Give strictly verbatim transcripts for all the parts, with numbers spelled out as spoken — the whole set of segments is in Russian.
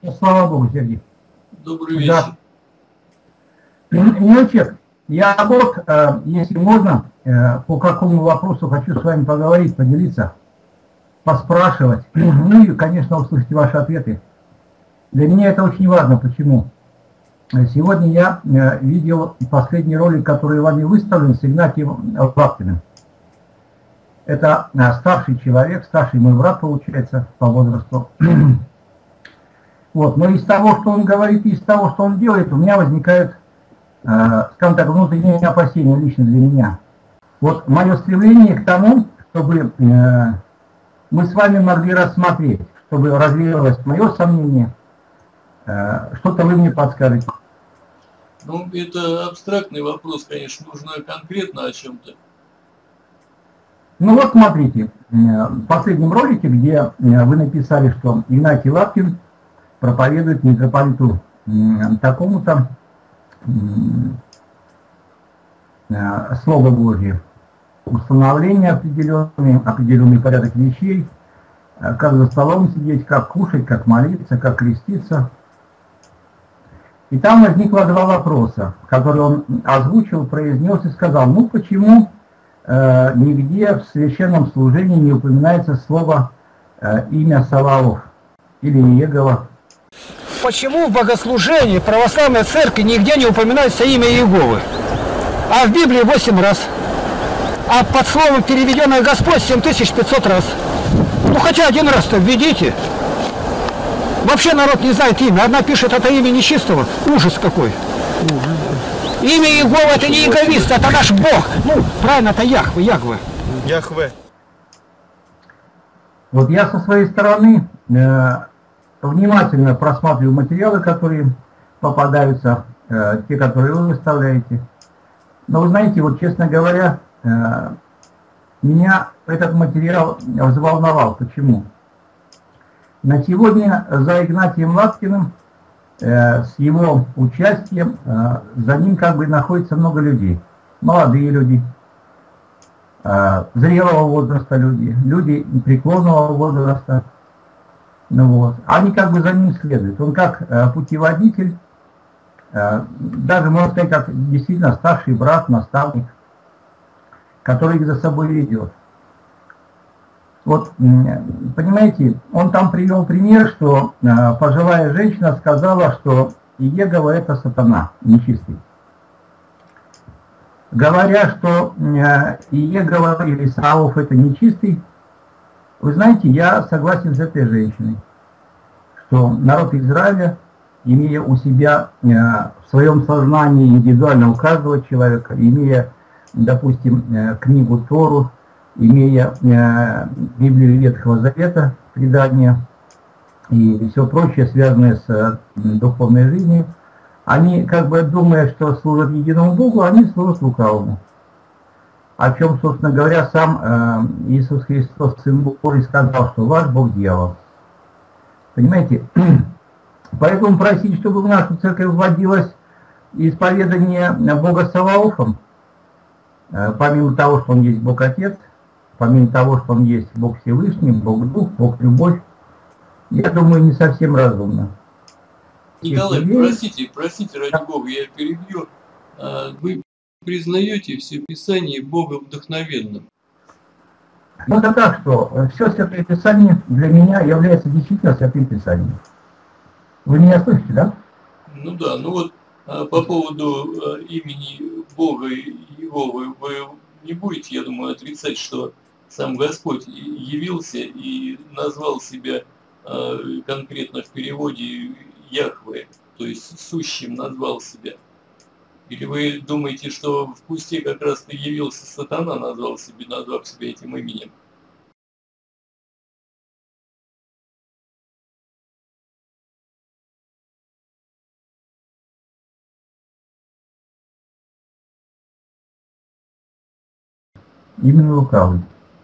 Слава Богу, Сергей. Добрый вечер. Да. Милочек, я вот, если можно, по какому вопросу хочу с вами поговорить, поделиться, поспрашивать. Ну и, конечно, услышать ваши ответы. Для меня это очень важно. Почему? Сегодня я видел последний ролик, который вами выставлен, с Игнатием Лапкиным. Это старший человек, старший мой брат, получается, по возрасту. Вот. Но из того, что он говорит, из того, что он делает, у меня возникают, скажем так, внутренние опасения лично для меня. Вот мое стремление к тому, чтобы мы с вами могли рассмотреть, чтобы развеялось мое сомнение, что-то вы мне подскажете. Ну, это абстрактный вопрос, конечно, нужно конкретно о чем-то. Ну вот смотрите, в последнем ролике, где вы написали, что Игнатий Лапкин проповедует митрополиту такому-то Слово Божье, установление определенный, определенный порядок вещей, как за столом сидеть, как кушать, как молиться, как креститься. И там возникло два вопроса, которые он озвучил, произнес и сказал, ну почему э, нигде в священном служении не упоминается слово э, имя Саваоф или Иегова? Почему в богослужении православной церкви нигде не упоминается имя Иеговы? А в Библии восемь раз. А под словом переведенное Господь семь тысяч пятьсот раз. Ну хотя один раз-то введите. Вообще народ не знает имя. Одна пишет, это имя нечистого. Ужас какой. Имя Иегова это не иеговист, это наш Бог. Ну, правильно, это Яхве, Яхве. Яхве. Вот я со своей стороны э, внимательно просматриваю материалы, которые попадаются, э, те, которые вы выставляете. Но вы знаете, вот честно говоря, э, меня этот материал взволновал. Почему? На сегодня за Игнатием Лапкиным, э, с его участием, э, за ним как бы находится много людей. Молодые люди, э, зрелого возраста люди, люди преклонного возраста. Ну, вот. Они как бы за ним следуют. Он как э, путеводитель, э, даже, можно сказать, как действительно старший брат, наставник, который их за собой ведет. Вот, понимаете, он там привел пример, что э, пожилая женщина сказала, что Иегова это сатана, нечистый. Говоря, что э, Иегова или Саваоф это нечистый, вы знаете, я согласен с этой женщиной, что народ Израиля, имея у себя э, в своем сознании индивидуально у каждого человека, имея, допустим, э, книгу Тору, имея э, Библию Ветхого Завета, предания и все прочее, связанное с э, духовной жизнью, они, как бы думая, что служат единому Богу, они служат лукавому. О чем, собственно говоря, сам э, Иисус Христос, Сын Божий, сказал, что ваш Бог дьявол. Понимаете? Поэтому просить, чтобы в нашу церковь вводилось исповедание Бога Саваофом, э, помимо того, что Он есть Бог Отец, помимо того, что Он есть Бог Всевышний, Бог Дух, Бог Любовь, я думаю, не совсем разумно. Николай, Если простите, простите, ради Бога, я перебью. Вы признаете все Писание Бога вдохновенным? Ну это так, что все Святое Писание для меня является действительно Святым Писанием. Вы меня слышите, да? Ну да, ну вот по поводу имени Бога его вы, вы не будете, я думаю, отрицать, что сам Господь явился и назвал себя э, конкретно в переводе Яхве, то есть сущим назвал себя. Или вы думаете, что в кусте как раз явился сатана, назвал себя, назвав себя этим именем? Именно лукавый.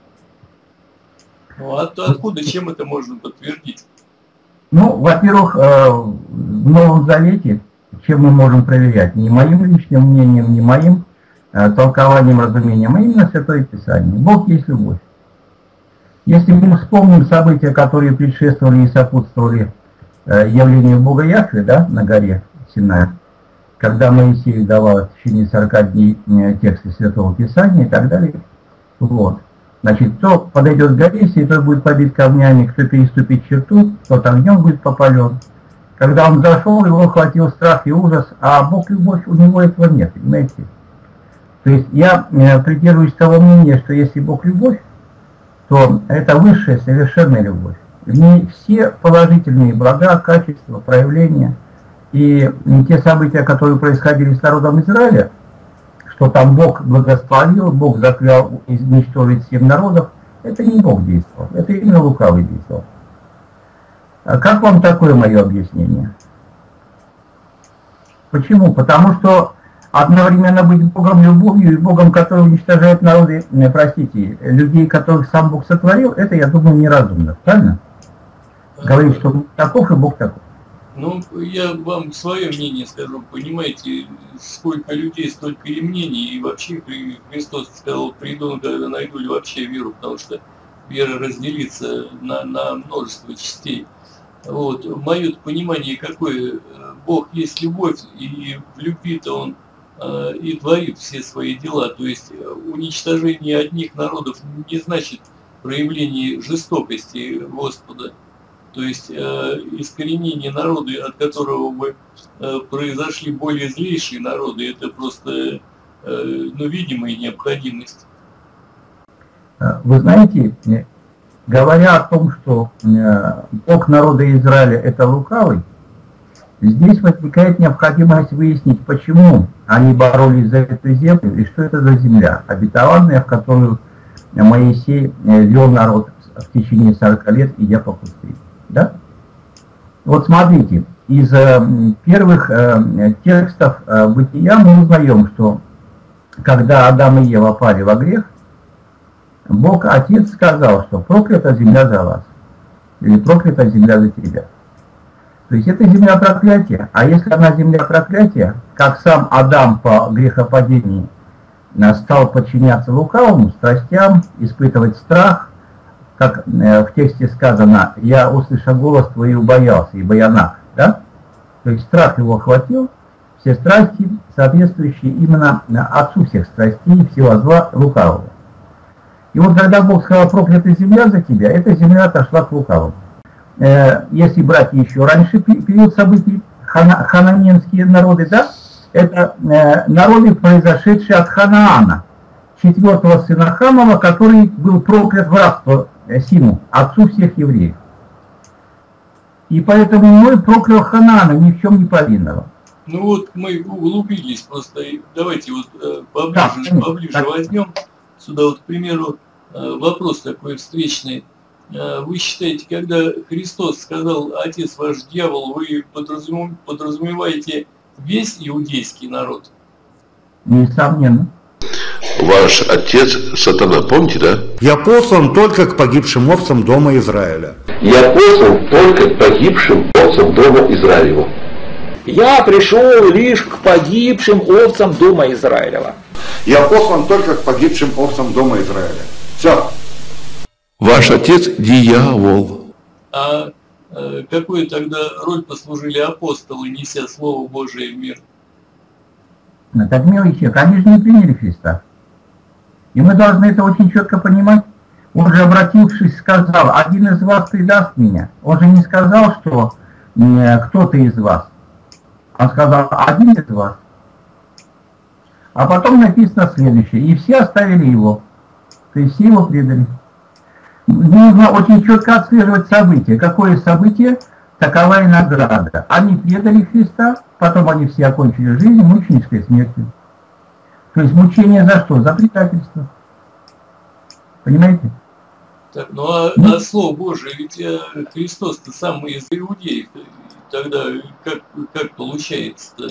Ну, а откуда, чем это можно подтвердить? Ну, во-первых, в Новом Завете, чем мы можем проверять? Не моим личным мнением, не моим толкованием, разумением, а именно Святое Писание. Бог есть любовь. Если мы вспомним события, которые предшествовали и сопутствовали явление Бога Яхве, да, на горе Синай, когда Моисей давал в течение сорока дней тексты Святого Писания и так далее. Вот. Значит, кто подойдет к горе, если тот будет побит камнями, кто переступит черту, тот огнем будет попален. Когда он зашел, его охватил страх и ужас, а Бог любовь, у него этого нет, понимаете? То есть я придерживаюсь того мнения, что если Бог любовь, то это высшая, совершенная любовь. В ней все положительные блага, качества, проявления. И те события, которые происходили с народом Израиля, что там Бог благословил, Бог заклял уничтожить семь народов, это не Бог действовал, это именно лукавый действовал. А как вам такое мое объяснение? Почему? Потому что одновременно быть Богом любовью и Богом, который уничтожает народы, простите, людей, которых сам Бог сотворил, это, я думаю, неразумно, правильно? Говорит, что Бог таков и Бог таков. Ну, я вам свое мнение скажу, понимаете, сколько людей, столько и мнений, и вообще Христос сказал, приду, когда найду ли вообще веру, потому что вера разделится на, на множество частей. Вот. Мое понимание какое, Бог есть любовь, и в любви-то Он э, и творит все свои дела, то есть уничтожение одних народов не значит проявление жестокости Господа. То есть э, искоренение народа, от которого бы э, произошли более злейшие народы, это просто э, ну, видимая необходимость. Вы знаете, говоря о том, что э, Бог народа Израиля это лукавый, здесь возникает необходимость выяснить, почему они боролись за эту землю и что это за земля, обетованная, в которую Моисей вел народ в течение сорока лет, идя по пустыне. Да? Вот смотрите, из э, первых э, текстов э, Бытия мы узнаем, что когда Адам и Ева пали во грех, Бог Отец сказал, что проклята земля за вас, или проклята земля за тебя. То есть это земля проклятия, а если она земля проклятия, как сам Адам по грехопадении стал подчиняться лукавому, страстям, испытывать страх, как в тексте сказано, я услышал голос твой и убоялся, ибо я наг, да? То есть страх его охватил, все страсти, соответствующие именно отцу всех страстей, всего зла лукавого. И вот когда Бог сказал, проклята земля за тебя, эта земля отошла к лукавому. Если брать еще раньше период событий, хана, хананенские народы, да? Это народы, произошедшие от Ханаана, четвертого сына Хамова, который был проклят в рабство Симу, отцу всех евреев. И поэтому мой проклял Ханаана, ни в чем не повинного. Ну вот мы углубились просто, давайте вот поближе, да, поближе так. возьмем сюда вот, к примеру, вопрос такой встречный. Вы считаете, когда Христос сказал, отец ваш дьявол, вы подразумеваете весь иудейский народ? Несомненно. Ваш отец сатана, помните, да? Я послан только к погибшим овцам дома Израиля. Я послан только к погибшим овцам дома Израилева. Я пришел лишь к погибшим овцам дома Израилева. Я послан только к погибшим овцам дома Израиля. Все. Ваш отец дьявол. А э, какую тогда роль послужили апостолы, неся Слово Божие в мир? Так, мелочи, они же не приняли Христа. И мы должны это очень четко понимать. Он же, обратившись, сказал, один из вас предаст меня. Он же не сказал, что кто-то из вас. Он сказал, один из вас. А потом написано следующее. И все оставили его. То есть все его предали. Нужно очень четко отслеживать события. Какое событие, такова и награда. Они предали Христа, потом они все окончили жизнь мученической смертью. То есть мучение за что? За предательство. Понимаете? Так, ну а, ну, а Слово Божие, ведь Христос-то сам из иудеев. Тогда как, как получается-то?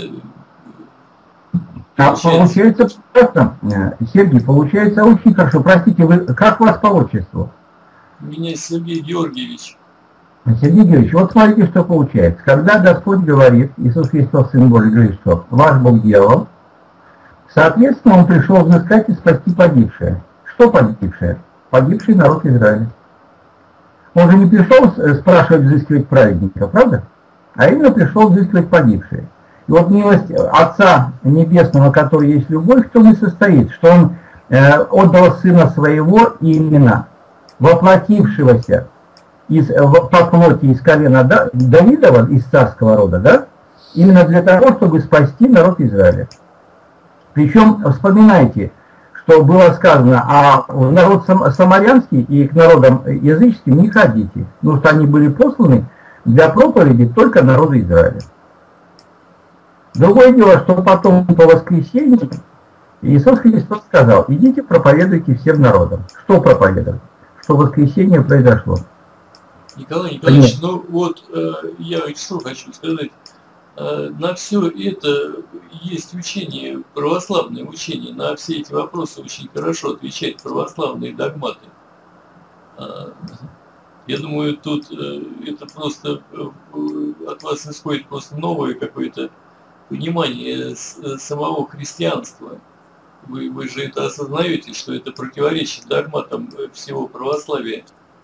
А получается просто, Сергей, получается очень хорошо. Простите, вы, как у вас по отчеству? Меня Сергей Георгиевич. Сергей Георгиевич, вот смотрите, что получается. Когда Господь говорит, Иисус Христос, Сын Божий, говорит, что ваш Бог дьявол, соответственно, Он пришел взыскать и спасти погибшее. Что погибшее? Погибший народ Израиля. Он же не пришел спрашивать, взыскивать праведника, правда? а именно пришел взыскивать погибшие. И вот милость Отца Небесного, который есть любовь, в том и состоит, что Он э, отдал Сына Своего именно, воплотившегося из, по плоти из колена Давидова, из царского рода, да, именно для того, чтобы спасти народ Израиля. Причем, вспоминайте, что было сказано, а в народ самарянский и к народам языческим не ходите, потому что они были посланы для проповеди только народу Израиля. Другое дело, что потом по воскресенью Иисус Христос сказал: идите проповедуйте всем народам. Что проповедовать? Что воскресенье произошло. Николай Николаевич, ну вот э, я что хочу сказать. Э, на все это есть учение, православное учение. На все эти вопросы очень хорошо отвечают православные догматы. Э, я думаю, тут э, это просто э, от вас исходит просто новое какое-то понимание с, самого христианства. Вы, вы же это осознаете, что это противоречит догматам всего православия.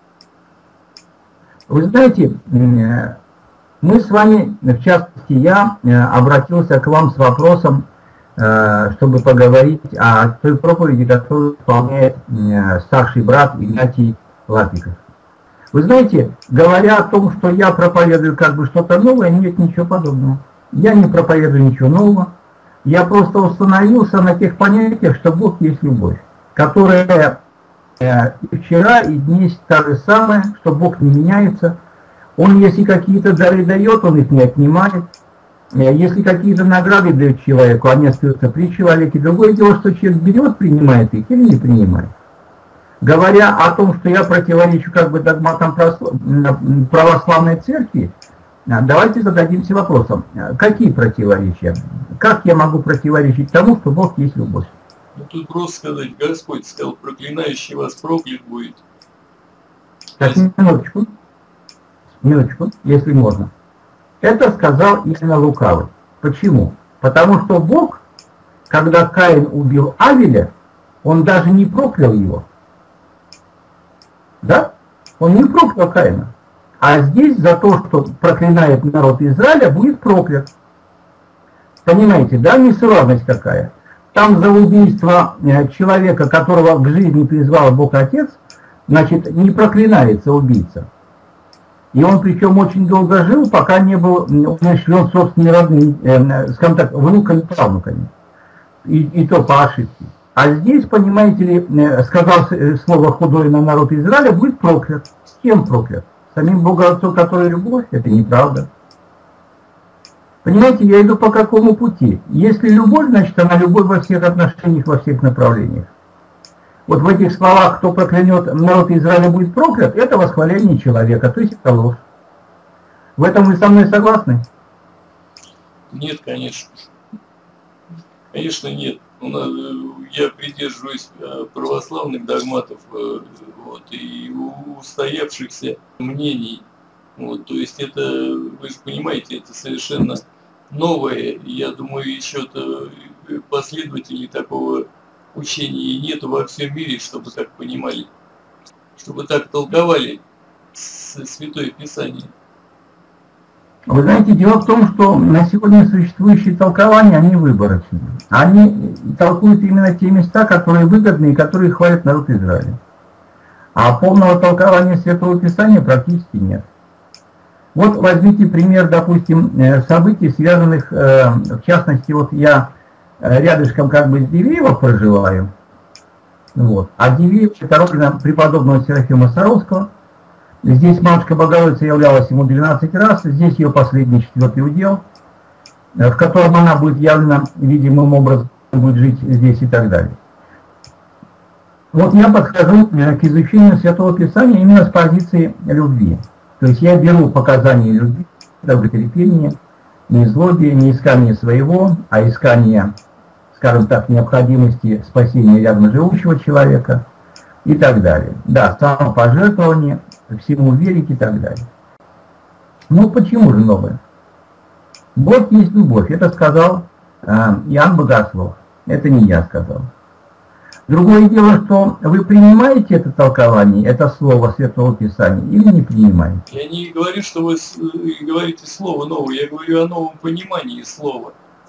Вы знаете, мы с вами, в частности, я обратился к вам с вопросом, чтобы поговорить о той проповеди, которую исполняет старший брат Игнатий Лапиков. Вы знаете, говоря о том, что я проповедую как бы что-то новое, нет ничего подобного. Я не проповедую ничего нового. Я просто установился на тех понятиях, что Бог есть любовь, которая и вчера, и днесь та же самая, что Бог не меняется. Он, если какие-то дары дает, Он их не отнимает. Если какие-то награды дает человеку, они остаются при человеке. Другое дело, что человек берет, принимает их или не принимает. Говоря о том, что я противоречу как бы догматам православной церкви, давайте зададимся вопросом, какие противоречия? Как я могу противоречить тому, что Бог есть любовь? Ну тут просто сказать, Господь сказал, проклинающий вас проклят будет. Так, минуточку, минуточку, если можно. Это сказал именно лукавый. Почему? Потому что Бог, когда Каин убил Авеля, Он даже не проклял его. Да? Он не проклял Каина. А здесь за то, что проклинает народ Израиля, будет проклят. Понимаете, да, несуразность какая? Там за убийство человека, которого к жизни призвал Бог Отец, значит, не проклинается убийца. И он причем очень долго жил, пока не был умерщвлен собственными родными, э, скажем так, внуками, правнуками. И, и то по ошибке. А здесь, понимаете ли, сказал слово худое на народ Израиля, будет проклят. С кем проклят? Самим Богом Отцом, который любовь? Это неправда. Понимаете, я иду по какому пути? Если любовь, значит, она любовь во всех отношениях, во всех направлениях. Вот в этих словах, кто проклянет народ Израиля будет проклят, это восхваление человека, то есть это ложь. В этом вы со мной согласны? Нет, конечно. Конечно, нет. Я придерживаюсь православных догматов вот, и устоявшихся мнений. Вот, то есть это, вы же понимаете, это совершенно новое. Я думаю, еще-то последователей такого учения нету во всем мире, чтобы так понимали, чтобы так толковали Святое Писание. Вы знаете, дело в том, что на сегодня существующие толкования, они выборочные. Они толкуют именно те места, которые выгодны и которые хвалят народ Израиля. А полного толкования Святого Писания практически нет. Вот возьмите пример, допустим, событий, связанных, в частности, вот я рядышком как бы с Дивеево проживаю, вот, а Дивеев – это родина преподобного Серафима Саровского. Здесь матушка Богородица являлась ему двенадцать раз, здесь ее последний четвертый удел, в котором она будет явлена видимым образом, будет жить здесь и так далее. Вот я подхожу к изучению Святого Писания именно с позиции любви. То есть я беру показания любви, долготерпения, не злобия, не искания своего, а искания, скажем так, необходимости спасения рядом живущего человека и так далее. Да, самопожертвование, всему верить и так далее. Ну почему же новое? Бог есть любовь, это сказал э, Иоанн Богослов, это не я сказал. Другое дело, что вы принимаете это толкование, это слово Святого Писания, или не принимаете? Я не говорю, что вы говорите слово новое, я говорю о новом понимании слова.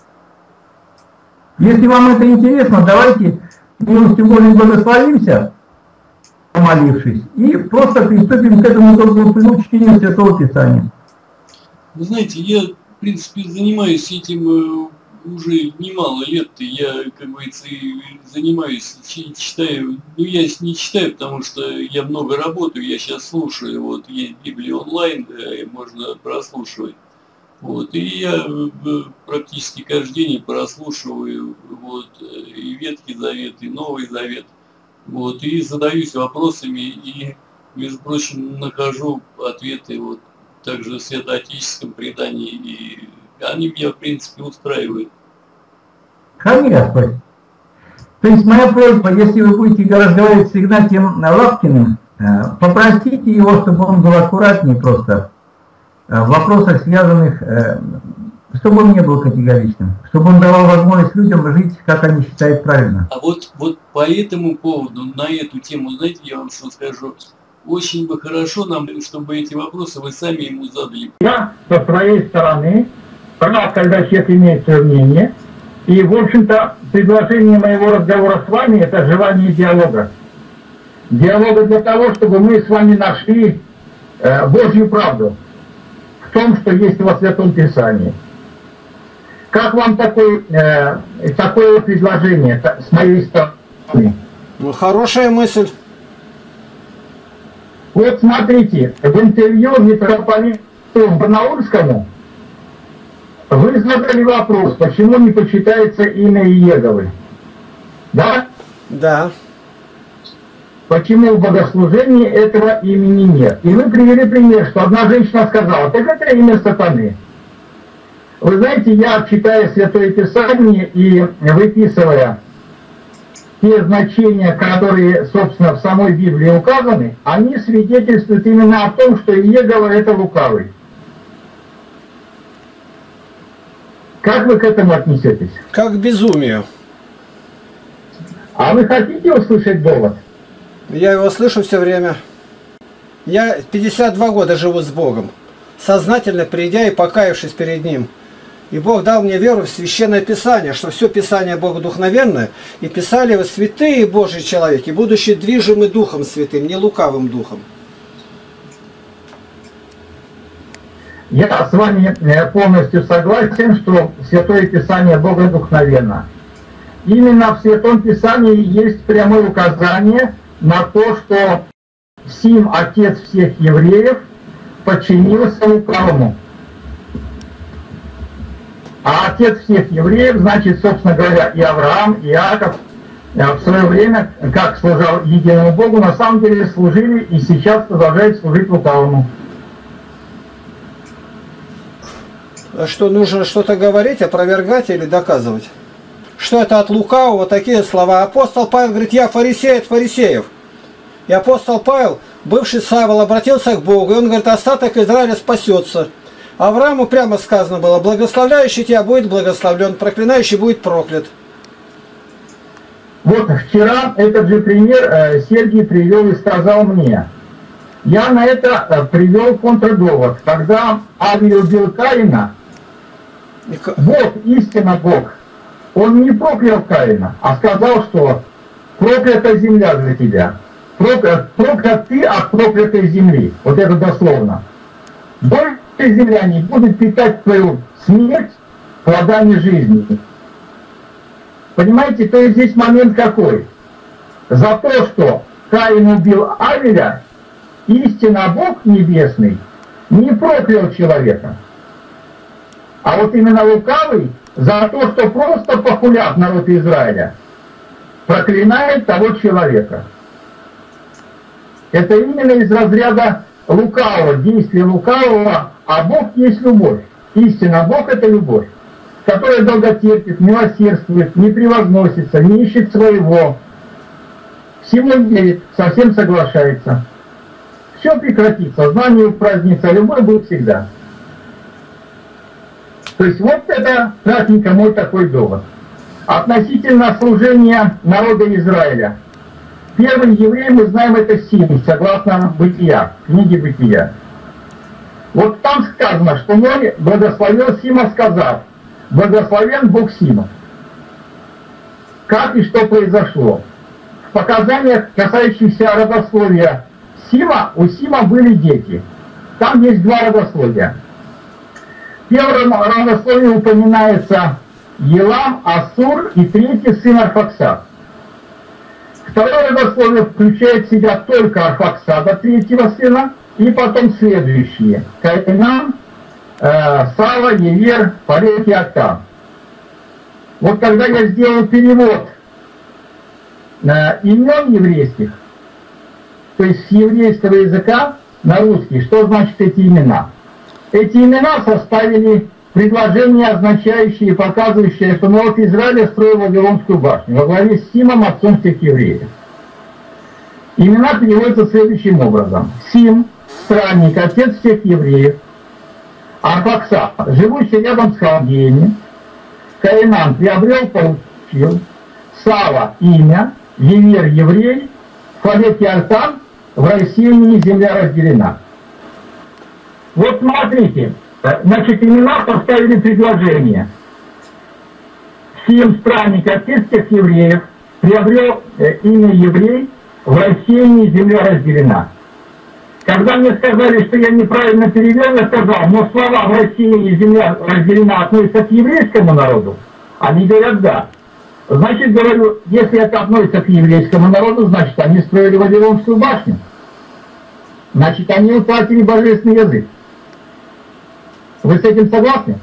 Если вам это интересно, давайте милостью Божией благословимся, помолившись, и просто приступим к этому долгому чтению Святого Писания. Вы знаете, я, в принципе, занимаюсь этим уже немало лет, я, как говорится, занимаюсь, читаю, ну я не читаю, потому что я много работаю, я сейчас слушаю, вот есть Библия онлайн, да, можно прослушивать, вот, и я практически каждый день прослушиваю, вот, и Ветхий Завет, и Новый Завет, вот, и задаюсь вопросами, и, между прочим, нахожу ответы, вот, также в святоотеческом предании, и они меня, в принципе, устраивают. Конечно. То есть моя просьба, если вы будете разговаривать с Игнатием Лапкиным, попросите его, чтобы он был аккуратнее просто в вопросах, связанных, чтобы он не был категоричным, чтобы он давал возможность людям жить, как они считают правильно. А вот, вот по этому поводу, на эту тему, знаете, я вам что скажу, очень бы хорошо нам, чтобы эти вопросы вы сами ему задали. Я со своей стороны прав, когда человек имеет свое мнение. И, в общем-то, предложение моего разговора с вами – это желание диалога. Диалога для того, чтобы мы с вами нашли э, Божью правду в том, что есть во Святом Писании. Как вам такой, э, такое предложение с моей стороны? Ну, хорошая мысль. Вот смотрите, в интервью митрополиту Барнаульскому вы задали вопрос, почему не почитается имя Иеговы. Да? Да. Почему в богослужении этого имени нет? И вы привели пример, что одна женщина сказала, так это имя сатаны. Вы знаете, я, читая Святое Писание и выписывая те значения, которые, собственно, в самой Библии указаны, они свидетельствуют именно о том, что Иегова – это лукавый. Как вы к этому отнесетесь? Как к безумию. А вы хотите услышать довод? Я его слышу все время. Я пятьдесят два года живу с Богом, сознательно придя и покаявшись перед Ним. И Бог дал мне веру в Священное Писание, что все Писание богодухновенное, и писали его святые Божьи человеки, будучи движимы Духом Святым, не лукавым Духом. Я с вами полностью согласен, что Святое Писание богодухновенно. Именно в Святом Писании есть прямое указание на то, что Сим, отец всех евреев, подчинился лукавому. А отец всех евреев, значит, собственно говоря, и Авраам, и Иаков в свое время, как служил единому Богу, на самом деле служили и сейчас продолжают служить лукавому. Что нужно что-то говорить, опровергать или доказывать? Что это от лукавого такие слова? Апостол Павел говорит, я фарисей от фарисеев. И апостол Павел, бывший Савол, обратился к Богу, и он говорит, остаток Израиля спасется. Аврааму прямо сказано было, благословляющий тебя будет благословлен, проклинающий будет проклят. Вот вчера этот же пример Сергий привел и сказал мне. Я на это привел контрдовод. Когда Авель убил Каина, Бог, истинно Бог, он не проклял Каина, а сказал, что проклята земля для тебя. Проклят, проклят ты от проклятой земли. Вот это дословно. Больше земля не будет питать твою смерть плодами жизни. Понимаете, то есть здесь момент какой? За то, что Каин убил Авеля, истинно Бог Небесный не проклял человека. А вот именно лукавый за то, что просто похулят народ Израиля, проклинает того человека. Это именно из разряда лукавого, действия лукавого, а Бог есть любовь. Истинно Бог – это любовь, которая долготерпит, милосердствует, не превозносится, не ищет своего, всему верит, совсем соглашается. Все прекратится, знание упразднится, любовь будет всегда. То есть вот это, кратенько, мой такой довод. Относительно служения народа Израиля. Первый еврей, мы знаем, это Сим, согласно Бытия, книге Бытия. Вот там сказано, что Ной благословил Сима, сказав: благословен Бог Сима. Как и что произошло? В показаниях, касающихся родословия Сима, у Сима были дети. Там есть два родословия. В первом родословии упоминается Елам, Ассур и третий сын Арфаксад. Второе родословие включает в себя только Арфаксада, третьего сына, и потом следующие: Каинан, э, Сава, Евер, Парет и Актан. Вот когда я сделал перевод э, имен еврейских, то есть с еврейского языка на русский, что значит эти имена? Эти имена составили предложение, означающее и показывающее, что народ Израиля строил Вавилонскую башню во главе с Симом, отцом всех евреев. Имена переводятся следующим образом: Сим, странник, отец всех евреев; Арфаксад, живущий рядом с халдеями; Каинан, приобрел, получил; Сава, имя; Евер, еврей; Фалет и Артан, в рассеянии земля разделена. Вот смотрите, значит, имена поставили предложение: Сим, странник, отец всех евреев, приобрел имя еврей, в рассеянии земля разделена. Когда мне сказали, что я неправильно перевел, я сказал: но слова «в рассеянии земля разделена» относятся к еврейскому народу. Они говорят: да. Значит, говорю, если это относится к еврейскому народу, значит, они строили Вавилонскую башню. Значит, они утратили божественный язык. Вы с этим согласны?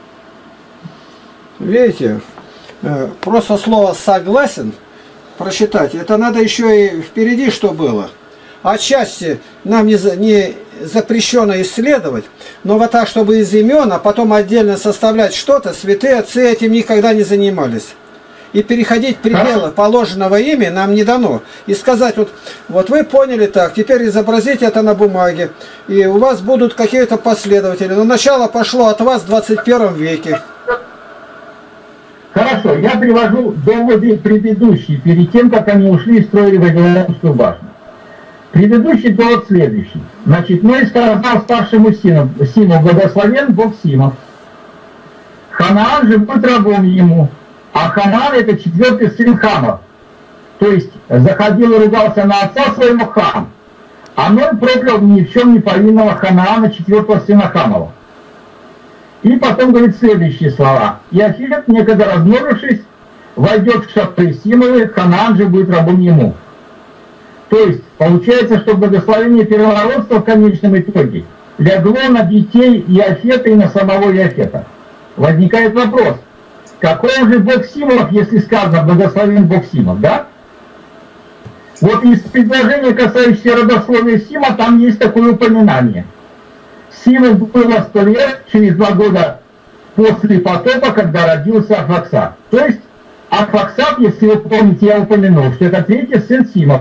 Видите, просто слово «согласен» прочитать, это надо еще и впереди что было. Отчасти нам не, за, не запрещено исследовать, но вот так, чтобы из имен, а потом отдельно составлять что-то, святые отцы этим никогда не занимались. И переходить пределы положенного имя нам не дано. И сказать: вот, вот вы поняли так, теперь изобразите это на бумаге, и у вас будут какие-то последователи. Но начало пошло от вас в двадцать первом веке. Хорошо, я привожу доводы предыдущие, перед тем, как они ушли и строили Вавилонскую башню. Предыдущий довод следующий. Значит, Ной сказал старшему сыну: сыну, благословен Бог Симов. Ханаан же будет рабом ему. А Ханаан — это четвертый сын Хама. То есть заходил и ругался на отца своего Хам. А Ной проклял ни в чем не повинного Ханаана, четвертого сына Хамова. И потом говорит следующие слова: Иафет, некогда размножившись, войдет в шатры Симовы, Ханаан же будет рабом ему. То есть получается, что благословение первородства в конечном итоге легло на детей Иафета и на самого Иафета. Возникает вопрос: какой же Бог Симов, если сказано благословен Бог Симов, да? Вот из предложения, касающегося родословия Сима, там есть такое упоминание. Симу было сто лет, через два года после потопа, когда родился Арфаксад. То есть Арфаксад, если вы помните, я упомянул, что это третий сын Симов.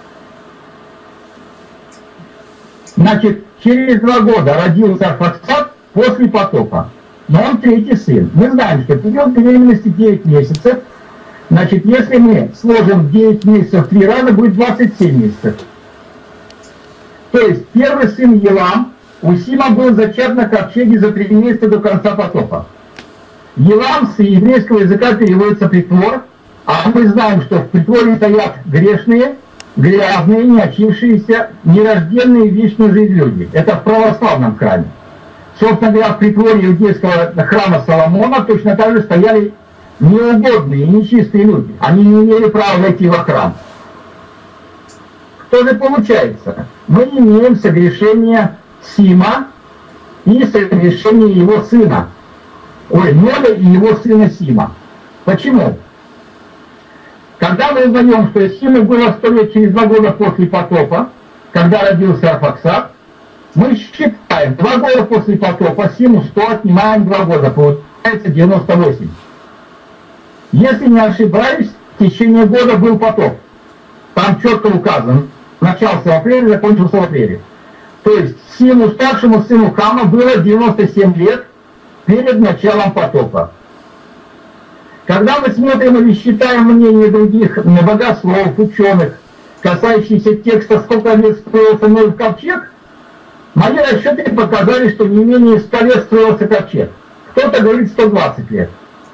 Значит, через два года родился Арфаксад после потопа. Но он третий сын. Мы знаем, что период беременности девять месяцев. Значит, если мы сложим девять месяцев три раза, будет двадцать семь месяцев. То есть первый сын Елам у Сима был зачат на ковчеге за три месяца до конца потопа. Елам с еврейского языка переводится притвор, а мы знаем, что в притворе стоят грешные, грязные, неочившиеся, нерожденные в вечную жизнь люди. Это в православном храме. Собственно говоря, в притворе иудейского храма Соломона точно так же стояли неугодные, нечистые люди. Они не имели права войти во храм. Что же получается? Мы имеем согрешение Сима и согрешение его сына. Ой, Ноя и его сына Сима. Почему? Когда мы узнаем, что Симу было сто лет через два года после потопа, когда родился Арфаксад, мы считаем, два года после потопа, Симу сто, отнимаем два года, получается девяносто восемь. Если не ошибаюсь, в течение года был потоп. Там четко указано, начался в апреле, закончился в апреле. То есть Симу, старшему сыну Хама, было девяносто семь лет перед началом потопа. Когда мы смотрим или считаем мнение других богословов, ученых, касающихся текста, сколько лет строился Ноев ковчег, мои расчеты показали, что не менее ста лет строился ковчег. Кто-то говорит сто двадцать лет.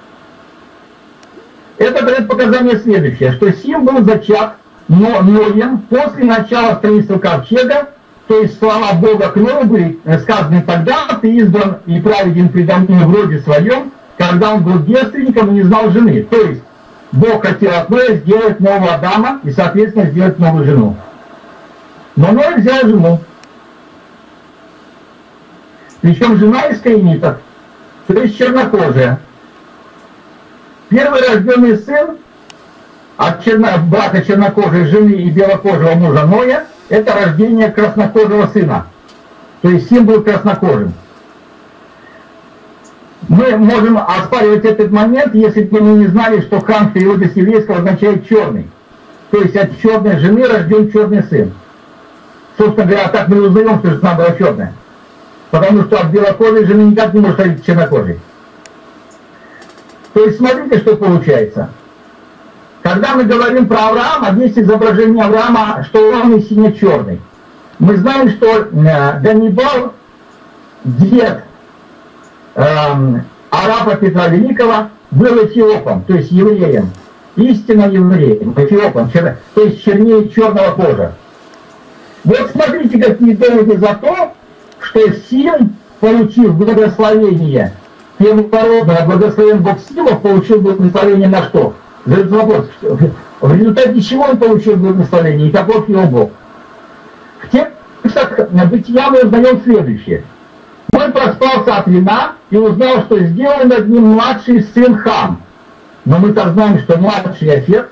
Это дает показание следующее, что Сим был зачат но Ноем после начала строительства ковчега, то есть слова Бога к Ною были сказаны тогда: ты избран и праведен предо мной в роде своем, когда он был девственником и не знал жены. То есть Бог хотел от Ноя сделать нового Адама и, соответственно, сделать новую жену. Но Ной взял жену. Причем жена из каинитов, то есть чернокожая. Первый рожденный сын от черно... брака чернокожей жены и белокожего мужа Ноя — это рождение краснокожего сына. То есть Сим был краснокожим. Мы можем оспаривать этот момент, если бы мы не знали, что Хам в переводе с еврейского означает черный. То есть от черной жены рожден черный сын. Собственно говоря, так мы узнаем, что жена была черная. Потому что от белокожей жены никак не может родиться чернокожей. То есть смотрите, что получается. Когда мы говорим про Авраама, есть изображение Авраама, что он и сине черный. Мы знаем, что Ганнибал, дед эм, араба Петра Великого, был эфиопом, то есть евреем. Истинно евреем, эфиопом, чер... то есть чернее черного кожа. Вот смотрите, какие доводы за то, что Сим, получив благословение, первородное, благословен Бог Симов, получил благословение на что? Задает вопрос, в результате чего он получил благословение и каков его Бог? В текстах Бытия мы узнаем следующее. Он проспался от вина и узнал, что сделал над ним младший сын Хам. Но мы-то знаем, что младший Афет.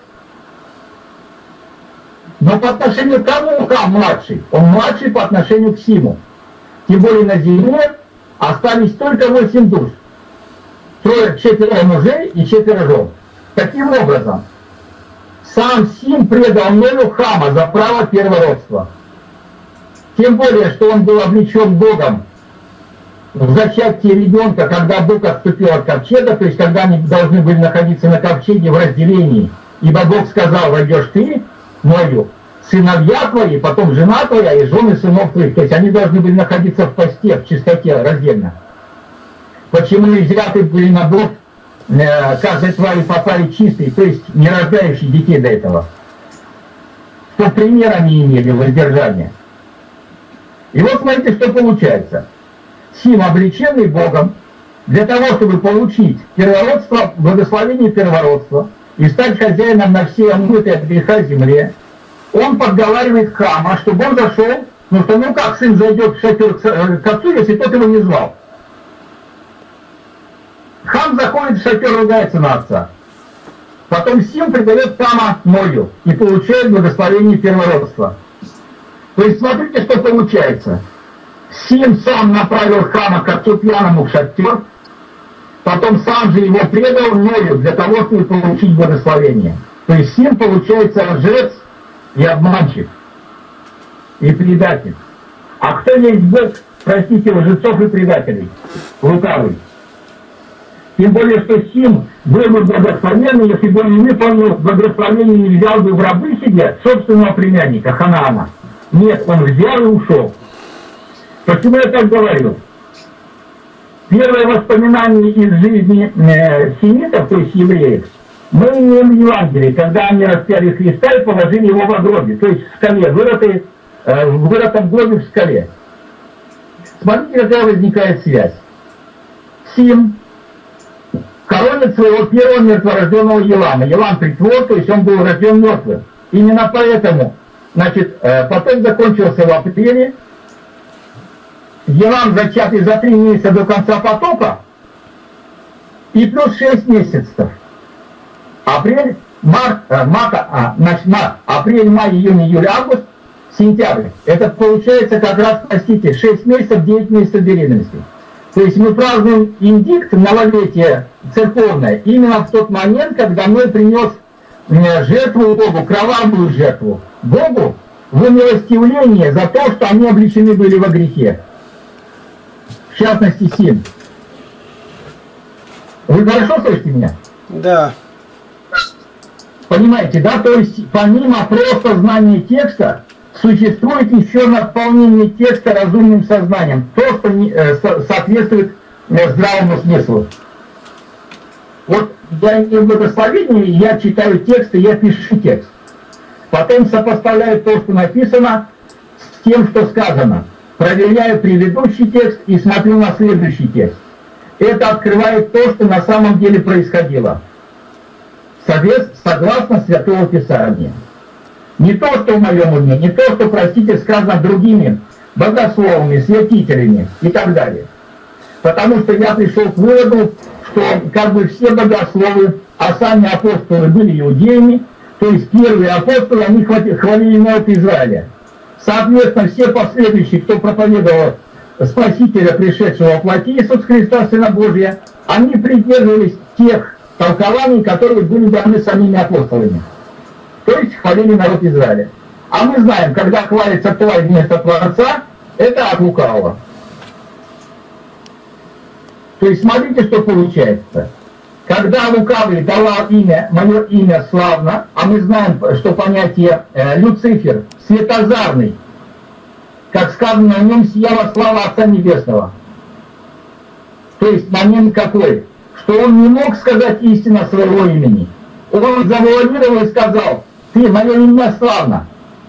Но по отношению к кому Хам младший? Он младший по отношению к Симу. Тем более на земле остались только восемь душ. Трое, четверо мужей и четверо жен. Таким образом, сам Сим предал Ною Хама за право первородства. Тем более, что он был облечен Богом в зачатии ребенка, когда Бог отступил от ковчега, то есть когда они должны были находиться на ковчеге в разделении. Ибо Бог сказал: войдешь ты, Ною, сыновья твои, потом жена твоя и жены сынов твоих. То есть они должны были находиться в посте, в чистоте, раздельно. Почему изъяты были на Бог э, каждой твари попали чистые, то есть не рождающие детей до этого? Что пример они имели воздержания. И вот смотрите, что получается. Сим, облеченный Богом, для того, чтобы получить первородство, благословение первородства и стать хозяином на всей омытой от греха земле, он подговаривает Хама, чтобы он зашел, ну что, ну как сын зайдет в шатер к отцу, если тот его не звал. Хам заходит в шатер, ругается на отца. Потом Сим придает Хама Ною и получает благословение первородства. То есть смотрите, что получается. Сим сам направил Хама к отцу пьяному в шатер, потом сам же его предал Ною для того, чтобы получить благословение. То есть Сим получается лжец и обманщик, и предатель. А кто есть Бог, простите, лжецов и предателей? Лукавый. Тем более, что Сим был бы благословенный, если бы он не выполнил благословение, не взял бы в рабы себе собственного племянника Ханаана. Нет, он взял и ушел. Почему я так говорю? Первое воспоминание из жизни э, семитов, то есть евреев, мы имеем в Евангелии, когда они распяли Христа и положили его во гробе, то есть в скале, вырытой, э, в вырытом гробе в скале. Смотрите, какая возникает связь. Сим коронит своего первого мертворожденного Елама. Елам притвор, то есть он был рожден мертвым. Именно поэтому, значит, э, потом закончился в апреле. Елам зачатый за три месяца до конца потопа и плюс шесть месяцев. Апрель, март, э, марта, а, значит, март, апрель, май, июнь, июль, август, сентябрь. Это получается как раз, простите, шесть месяцев, девять месяцев беременности. То есть мы празднуем индикт, новолетие церковное, именно в тот момент, когда мы принес жертву Богу, кровавую жертву Богу в умилостивление за то, что они обличены были во грехе. В частности, Сим. Вы хорошо слышите меня? Да. Понимаете, да? То есть помимо просто знания текста, существует еще наполнение текста разумным сознанием. То, что не, э, со, соответствует э, здравому смыслу. Вот я не в благословении, я читаю текст, и я пишу текст. Потом сопоставляю то, что написано, с тем, что сказано. Проверяю предыдущий текст и смотрю на следующий текст. Это открывает то, что на самом деле происходило. Согласно Святого Писания. Не то, что в моем уме, не то, что, простите, сказано другими богословами, святителями и так далее. Потому что я пришел к выводу, что как бы все богословы, а сами апостолы были иудеями, то есть первые апостолы, они хвалили народ Израиля. Соответственно, все последующие, кто проповедовал Спасителя, пришедшего во плоти Иисуса Христа, Сына Божия, они придерживались тех толкований, которые были даны самими апостолами. То есть хвалили народ Израиля. А мы знаем, когда хвалится Твой вместо Творца, это от лукавого. То есть смотрите, что получается. Когда лукавый давал имя, мое имя славно, а мы знаем, что понятие э, Люцифер, светозарный, как сказано, на нем сияла слава Отца Небесного. То есть момент какой? Что он не мог сказать истину своего имени. Он завуалировал и сказал: ты, мое имя славно.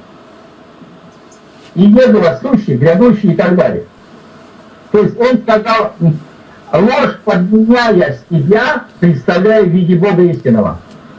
И Егова сущий, грядущий и так далее. То есть он сказал: ложь, подменяя себя, представляя в виде Бога истинного.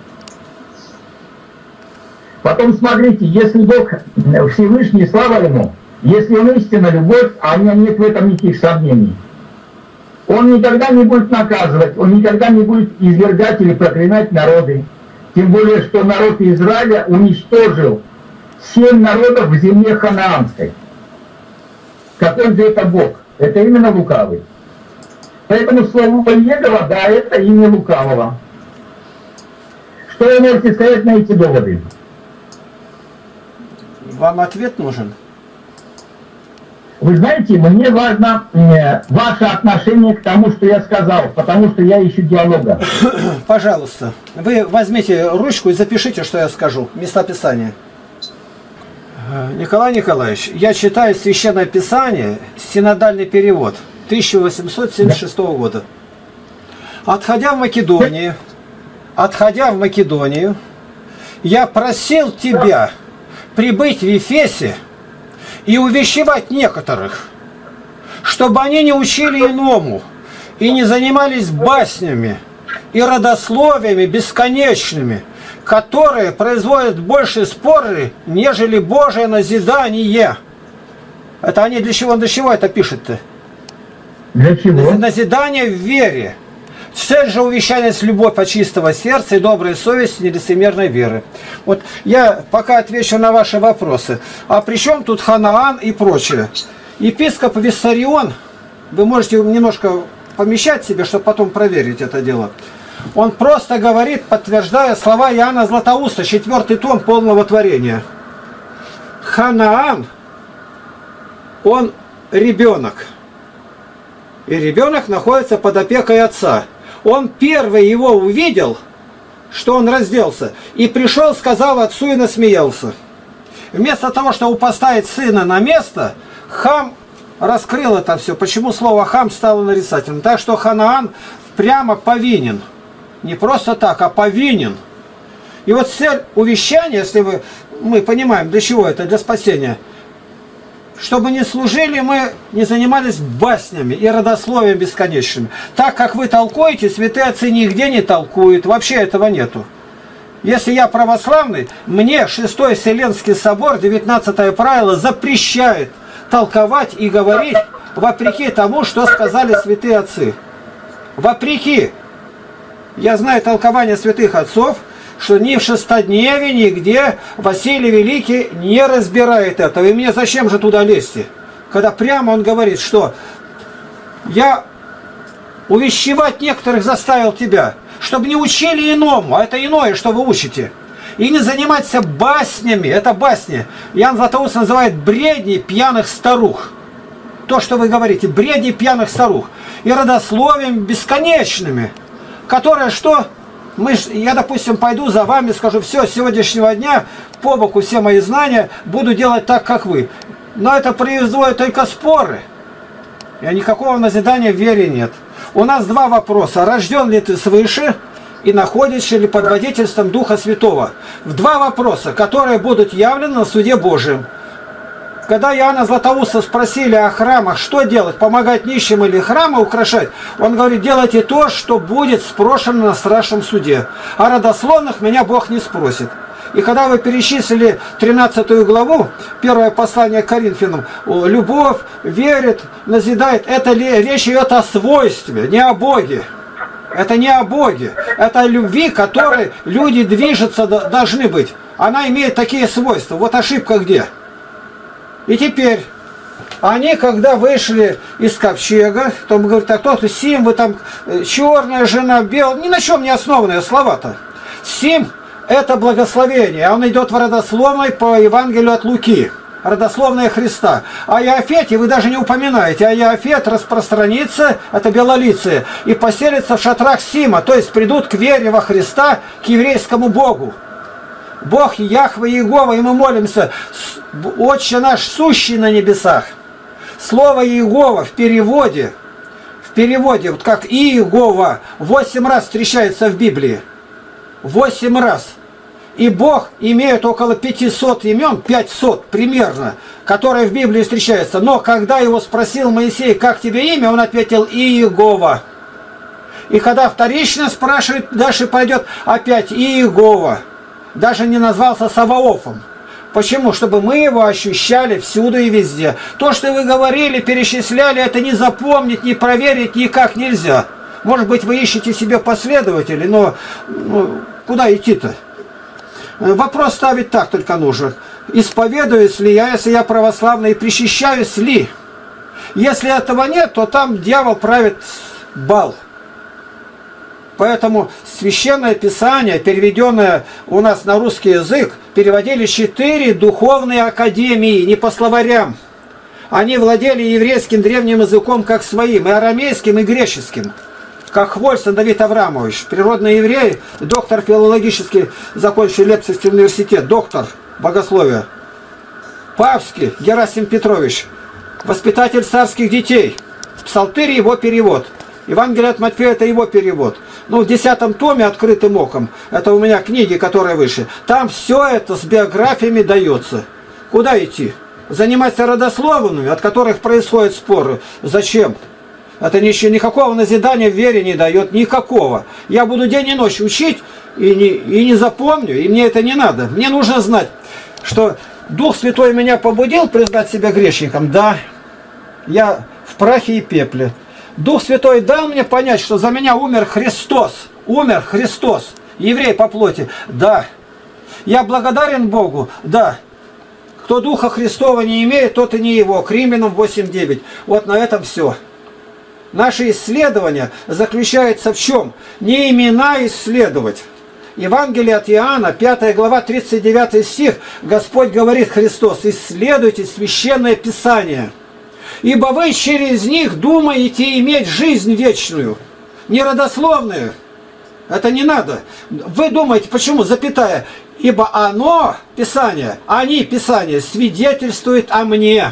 Потом смотрите, если Бог Всевышний, слава Ему, если Он истинна любовь, а у меня нет в этом никаких сомнений, Он никогда не будет наказывать, Он никогда не будет извергать или проклинать народы. Тем более, что народ Израиля уничтожил семь народов в земле ханаанской. Какой же это Бог? Это именно лукавый. Поэтому слово Егова, да, это имя лукавого. Что вы можете сказать на эти доводы? Вам ответ нужен? Вы знаете, мне важно э, ваше отношение к тому, что я сказал, потому что я ищу диалога. Пожалуйста, вы возьмите ручку и запишите, что я скажу. Местописание. Николай Николаевич, я читаю Священное Писание, синодальный перевод тысяча восемьсот семьдесят шестого года. Отходя в Македонию, отходя в Македонию, я просил тебя прибыть в Ефесе и увещевать некоторых, чтобы они не учили иному и не занимались баснями и родословиями бесконечными, которые производят больше споры, нежели Божие назидание. Это они для чего, для чего это пишут-то? Для чего? Назидание в вере. Цель же увещания с любовь от чистого сердца и доброй совести, нелицемерной веры. Вот я пока отвечу на ваши вопросы. А при чем тут Ханаан и прочее? Епископ Виссарион, вы можете немножко помещать себе, чтобы потом проверить это дело. Он просто говорит, подтверждая слова Иоанна Златоуста, четвертый том полного творения. Ханаан, он ребенок. И ребенок находится под опекой отца. Он первый его увидел, что он разделся, и пришел, сказал отцу и насмеялся. Вместо того, чтобы поставить сына на место, Хам раскрыл это все. Почему слово Хам стало нарицательным? Так что Ханаан прямо повинен. Не просто так, а повинен. И вот цель увещания, если вы, мы понимаем, для чего это, для спасения, чтобы не служили мы, не занимались баснями и родословием бесконечными. Так как вы толкуете, святые отцы нигде не толкуют, вообще этого нету. Если я православный, мне Шестой Вселенский собор, девятнадцатое правило, запрещает толковать и говорить вопреки тому, что сказали святые отцы. Вопреки. Я знаю толкование святых отцов, что ни в шестодневе, нигде Василий Великий не разбирает этого. И мне зачем же туда лезть? Когда прямо он говорит, что я увещевать некоторых заставил тебя, чтобы не учили иному, а это иное, что вы учите. И не заниматься баснями, это басни. Иоанн Златоуст называет бредни пьяных старух. То, что вы говорите, бредни пьяных старух. И родословием бесконечными, которые что? Мы ж, я, допустим, пойду за вами, скажу, все, с сегодняшнего дня по боку все мои знания, буду делать так, как вы. Но это производит только споры. И никакого назидания в вере нет. У нас два вопроса. Рожден ли ты свыше и находишься ли под водительством Духа Святого? Два вопроса, которые будут явлены на суде Божьем. Когда Иоанна Златоуста спросили о храмах, что делать, помогать нищим или храмы украшать, он говорит, делайте то, что будет спрошено на страшном суде. А родословных меня Бог не спросит. И когда вы перечислили тринадцатую главу, первое послание к Коринфянам, любовь, верит, назидает, это ли, речь идет о свойстве, не о Боге. Это не о Боге, это о любви, которой люди движутся, должны быть. Она имеет такие свойства. Вот ошибка где? И теперь, они, когда вышли из ковчега, то говорят, а кто-то Сим, вы там черная жена, белая, ни на чем не основанные слова-то. Сим – это благословение, он идет в родословной по Евангелию от Луки, родословная Христа. А Иофете вы даже не упоминаете, а Иофет распространится, это белолицые, и поселится в шатрах Сима, то есть придут к вере во Христа, к еврейскому Богу. Бог Яхве Иегова, и мы молимся, Отче наш, сущий на небесах. Слово Иегова в переводе, в переводе, вот как Иегова, восемь раз встречается в Библии. Восемь раз. И Бог имеет около пятисот имен, пятьсот примерно, которые в Библии встречаются. Но когда его спросил Моисей, как тебе имя, он ответил Иегова. И когда вторично спрашивает, дальше пойдет опять Иегова. Даже не назвался Саваофом. Почему? Чтобы мы его ощущали всюду и везде. То, что вы говорили, перечисляли, это не запомнить, не проверить никак нельзя. Может быть, вы ищете себе последователей, но ну, куда идти-то? Вопрос ставить так только нужно. Исповедуюсь ли я, если я православный, и причащаюсь ли? Если этого нет, то там дьявол правит бал. Поэтому Священное Писание, переведенное у нас на русский язык, переводили четыре духовные академии, не по словарям. Они владели еврейским древним языком как своим, и арамейским, и греческим. Как Хвольсон Давид Аврамович, природный еврей, доктор филологический, закончил Лейпцигский университет, доктор богословия. Павский Герасим Петрович, воспитатель царских детей. Псалтырь его перевод. Евангелие от Матфея это его перевод. Ну, в десятом томе «Открытым оком», это у меня книги, которые выше, там все это с биографиями дается. Куда идти? Заниматься родословными, от которых происходят споры. Зачем? Это ничего, никакого назидания в вере не дает, никакого. Я буду день и ночь учить, и не, и не запомню, и мне это не надо. Мне нужно знать, что Дух Святой меня побудил признать себя грешником. Да, я в прахе и пепле. Дух Святой дал мне понять, что за меня умер Христос. Умер Христос. Еврей по плоти. Да. Я благодарен Богу. Да. Кто Духа Христова не имеет, тот и не его. К Римлянам восемь девять. Вот на этом все. Наше исследование заключается в чем? Не имена исследовать. Евангелие от Иоанна, пятая глава, тридцать девятый стих. Господь говорит, Христос, исследуйте Священное Писание. Ибо вы через них думаете иметь жизнь вечную, не родословную. Это не надо. Вы думаете, почему? Запятая. Ибо оно, Писание, они, Писание, свидетельствует о мне,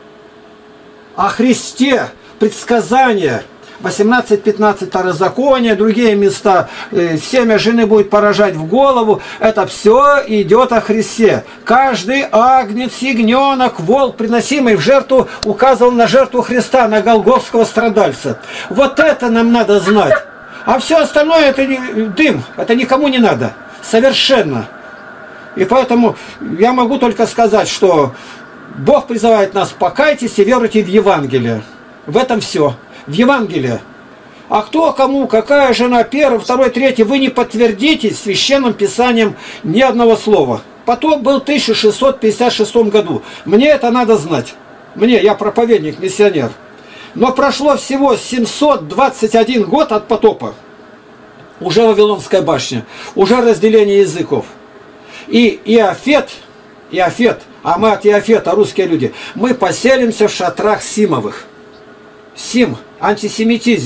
о Христе, предсказания. восемнадцать пятнадцать Второзаконие, другие места, семя жены будет поражать в голову. Это все идет о Христе. Каждый агнец, ягненок, волк, приносимый в жертву, указывал на жертву Христа, на голгофского страдальца. Вот это нам надо знать. А все остальное это дым, это никому не надо. Совершенно. И поэтому я могу только сказать, что Бог призывает нас: покайтесь и веруйте в Евангелие. В этом все. В Евангелие. А кто кому, какая жена, первый, второй, третий, вы не подтвердите Священным Писанием ни одного слова. Потом был в тысяча шестьсот пятьдесят шестом году. Мне это надо знать. Мне, я проповедник, миссионер. Но прошло всего семьсот двадцать один год от потопа. Уже Вавилонская башня. Уже разделение языков. И Иофет, Иофет, а мы от Иофета, русские люди, мы поселимся в шатрах Симовых. Сим, антисемитизм,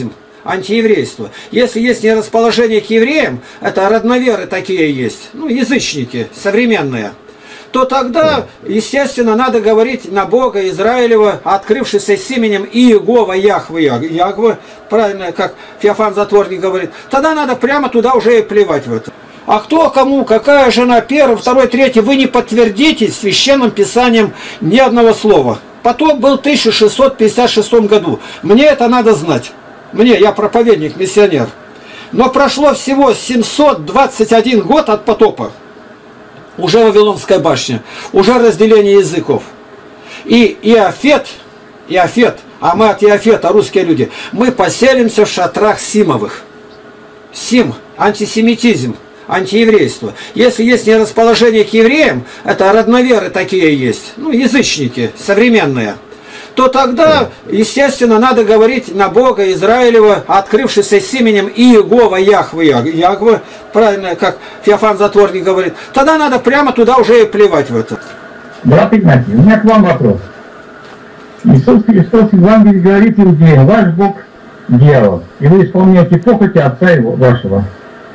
антиеврейство. Если есть нерасположение к евреям, это родноверы такие есть, ну, язычники современные, то тогда, естественно, надо говорить на Бога Израилева, открывшийся с именем Иегова Яхве, Яхве, правильно, как Феофан Затворник говорит, тогда надо прямо туда уже и плевать в это. А кто кому, какая жена, первый, второй, третий, вы не подтвердите священным писанием ни одного слова. Потоп был в тысяча шестьсот пятьдесят шестом году. Мне это надо знать. Мне, я проповедник, миссионер. Но прошло всего семьсот двадцать один год от потопа. Уже Вавилонская башня, уже разделение языков. И Иофет, Иофет, а мы от Иофета, русские люди, мы поселимся в шатрах Симовых. Сим, антисемитизм, антиеврейство. Если есть нерасположение к евреям, это родноверы такие есть, ну, язычники современные, то тогда, естественно, надо говорить на Бога Израилева, открывшийся с именем Иегова Яхве, Яхве, правильно, как Феофан Затворник говорит, тогда надо прямо туда уже и плевать в это. Брат Игнатий, у меня к вам вопрос. Иисус Христос в Евангелии говорит иудеям: ваш Бог дьявол, и вы исполняете похоти отца его вашего.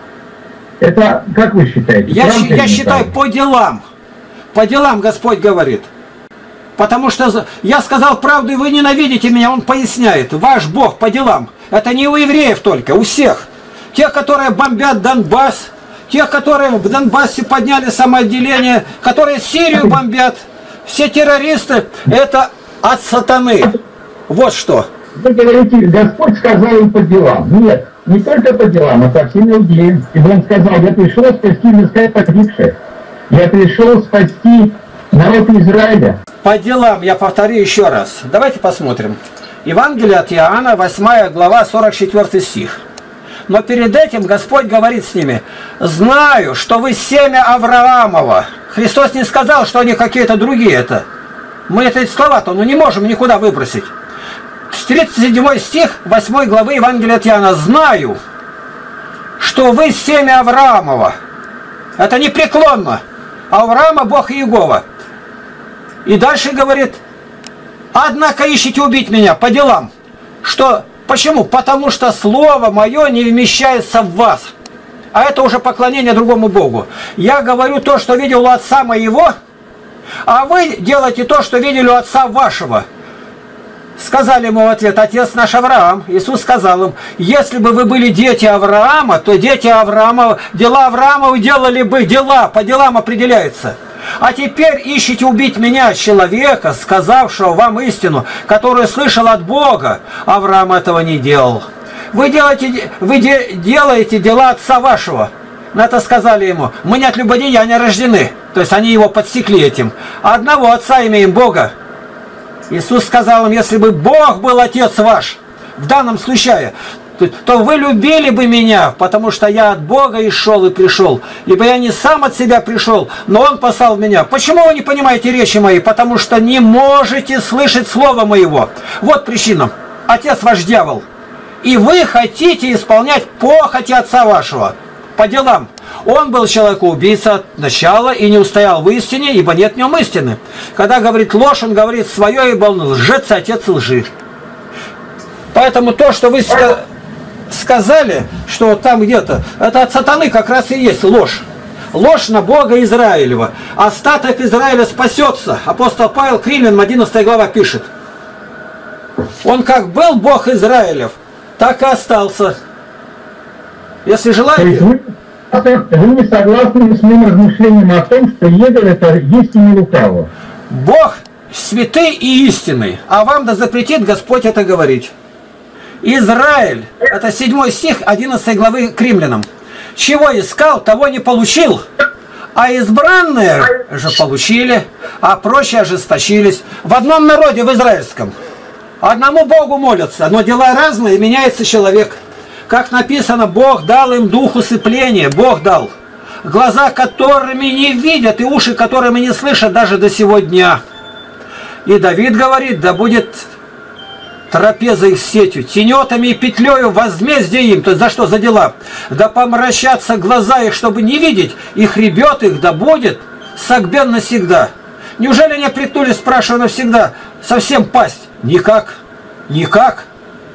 Это как вы считаете? Я, я считаю, по делам. По делам Господь говорит. Потому что я сказал правду, и вы ненавидите меня. Он поясняет. Ваш Бог по делам. Это не у евреев только, у всех. Те, которые бомбят Донбасс, те, которые в Донбассе подняли самоотделение, которые Сирию бомбят, все террористы, это от сатаны. Вот что. Вы говорите, Господь сказал им по делам. Нет, не только по делам, а по всем иудеям. Ибо Он сказал: я пришел спасти мирское погибшее. Я пришел спасти народ Израиля. По делам, я повторю еще раз. Давайте посмотрим. Евангелие от Иоанна, восьмая глава, сорок четвёртый стих. Но перед этим Господь говорит с ними: знаю, что вы семя Авраамова. Христос не сказал, что они какие-то другие это. Мы эти слова-то ну, не можем никуда выбросить. тридцать седьмой стих восьмой главы Евангелия от Иоанна. Знаю, что вы семя Авраамова. Это непреклонно. Авраама Бог Иегова. И дальше говорит: однако ищите убить меня по делам. Что? Почему? Потому что слово мое не вмещается в вас. А это уже поклонение другому Богу. Я говорю то, что видел у отца моего, а вы делаете то, что видели у отца вашего. Сказали ему в ответ: отец наш Авраам. Иисус сказал им: если бы вы были дети Авраама, то дети Авраама, дела Авраама делали бы дела, по делам определяется. А теперь ищите убить меня, человека, сказавшего вам истину, которую слышал от Бога. Авраам этого не делал. Вы делаете, вы де, делаете дела отца вашего. На это сказали ему: мы не от любодеяния рождены. То есть они его подсекли этим. Одного отца имеем, Бога. Иисус сказал им: если бы Бог был отец ваш, в данном случае, то вы любили бы меня, потому что я от Бога и шел и пришел. Ибо я не сам от себя пришел, но Он послал меня. Почему вы не понимаете речи моей? Потому что не можете слышать слова моего. Вот причина. Отец ваш дьявол. И вы хотите исполнять похоти отца вашего. По делам. Он был человекоубийца от начала и не устоял в истине, ибо нет в нем истины. Когда говорит ложь, он говорит свое, ибо он лжец и отец лжи. Поэтому то, что вы сказали, что там где-то, это от сатаны как раз и есть ложь. Ложь на Бога Израилева. Остаток Израиля спасется. Апостол Павел к Римлянам одиннадцатая глава пишет. Он как был Бог Израилев, так и остался. Если желаете... Вы, вы не согласны с моим размышлением о том, что Егор это истинный лукаво? Бог святый и истинный, а вам да запретит Господь это говорить. Израиль, это седьмой стих одиннадцатой главы к Римлянам. Чего искал, того не получил. А избранные же получили, а прочие ожесточились. В одном народе, в израильском. Одному Богу молятся, но дела разные, и меняется человек. Как написано, Бог дал им дух усыпления, Бог дал. Глаза, которыми не видят, и уши, которыми не слышат даже до сего дня. И Давид говорит: да будет трапеза их сетью, тенетами и петлею возмездие им. То есть за что? За дела. Да помрачатся глаза их, чтобы не видеть, и хребет их да будет согбен навсегда. Неужели они притнули, спрашиваю, навсегда совсем пасть? Никак. Никак.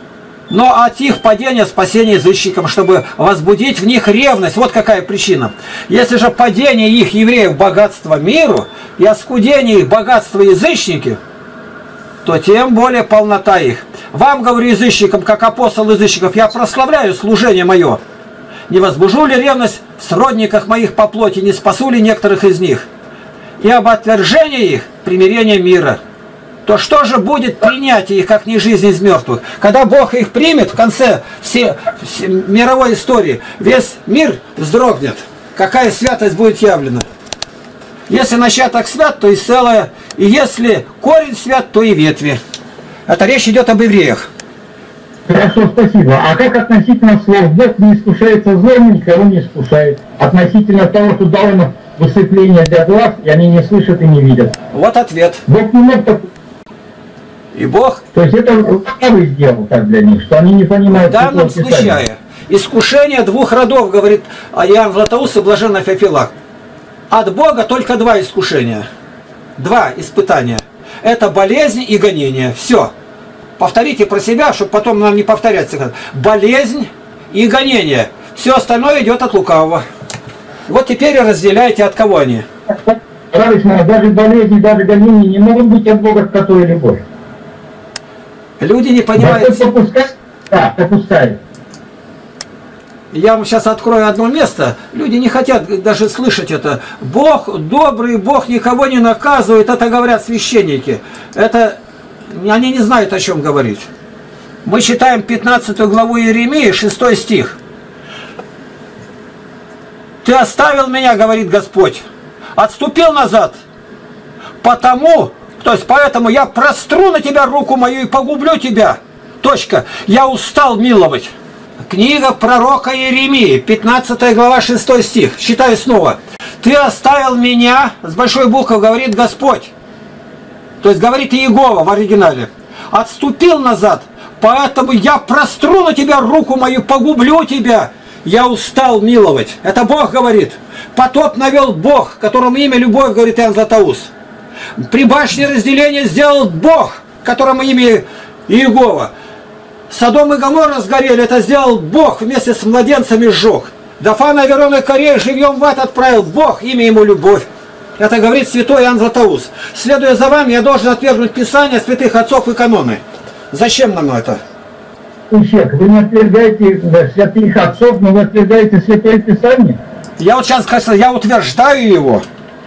Но от их падения спасение язычникам, чтобы возбудить в них ревность. Вот какая причина. Если же падение их, евреев, богатства миру, и оскудение их богатства язычники, то тем более полнота их. Вам, говорю, язычникам, как апостол язычников, я прославляю служение мое. Не возбужу ли ревность в сродниках моих по плоти, не спасу ли некоторых из них? И об отвержении их примирение мира. То что же будет принятие их, как не жизнь из мертвых? Когда Бог их примет в конце всей, всей мировой истории, весь мир вздрогнет. Какая святость будет явлена? Если начаток свят, то и целое. И если корень свят, то и ветви. Это речь идет об евреях. Хорошо, спасибо. А как относительно слов «Бог не искушается злом, никого не искушает»? Относительно того, что дал им высыпление для глаз, и они не слышат и не видят. Вот ответ. Бог не мог так... И Бог... То есть это вы сделал так для них, что они не понимают... В данном случае искушение двух родов, говорит Иоанн Златоуст и Блаженный Феофилак. От Бога только два искушения. Два испытания. Это болезнь и гонение. Все. Повторите про себя, чтобы потом нам не повторяться. Болезнь и гонение. Все остальное идет от лукавого. Вот теперь разделяйте, от кого они. Товарищ мой, даже болезни, даже гонения не могут быть от Бога, который любовь. Люди не понимают. Господь попускает? Да, попускает. Я вам сейчас открою одно место. Люди не хотят даже слышать это. Бог добрый, Бог никого не наказывает. Это говорят священники. Это они не знают, о чем говорить. Мы читаем пятнадцатую главу Иеремии, шестой стих. «Ты оставил меня, говорит Господь, отступил назад, потому, то есть поэтому я простру на тебя руку мою и погублю тебя. Точка. Я устал миловать». Книга пророка Иеремии, пятнадцатая глава, шестой стих. Читаю снова. «Ты оставил меня», с большой буквы говорит Господь. То есть говорит Иегова в оригинале. «Отступил назад, поэтому я простру на тебя руку мою, погублю тебя. Я устал миловать». Это Бог говорит. Потоп навел Бог, которому имя любовь, говорит Иоанн Златоуст. При башне разделения сделал Бог, которому имя Иегова. Содом и Гоморра сгорели, это сделал Бог, вместе с младенцами сжег. Дафана, Верона и Корея живьем в ад отправил Бог, имя ему любовь. Это говорит святой Иоанн Златоуст. Следуя за вами, я должен отвергнуть Писание святых отцов и каноны. Зачем нам это? Вы не отвергаете да, святых отцов, но вы отвергаете святое Писание? Я вот сейчас, кажется, я утверждаю его.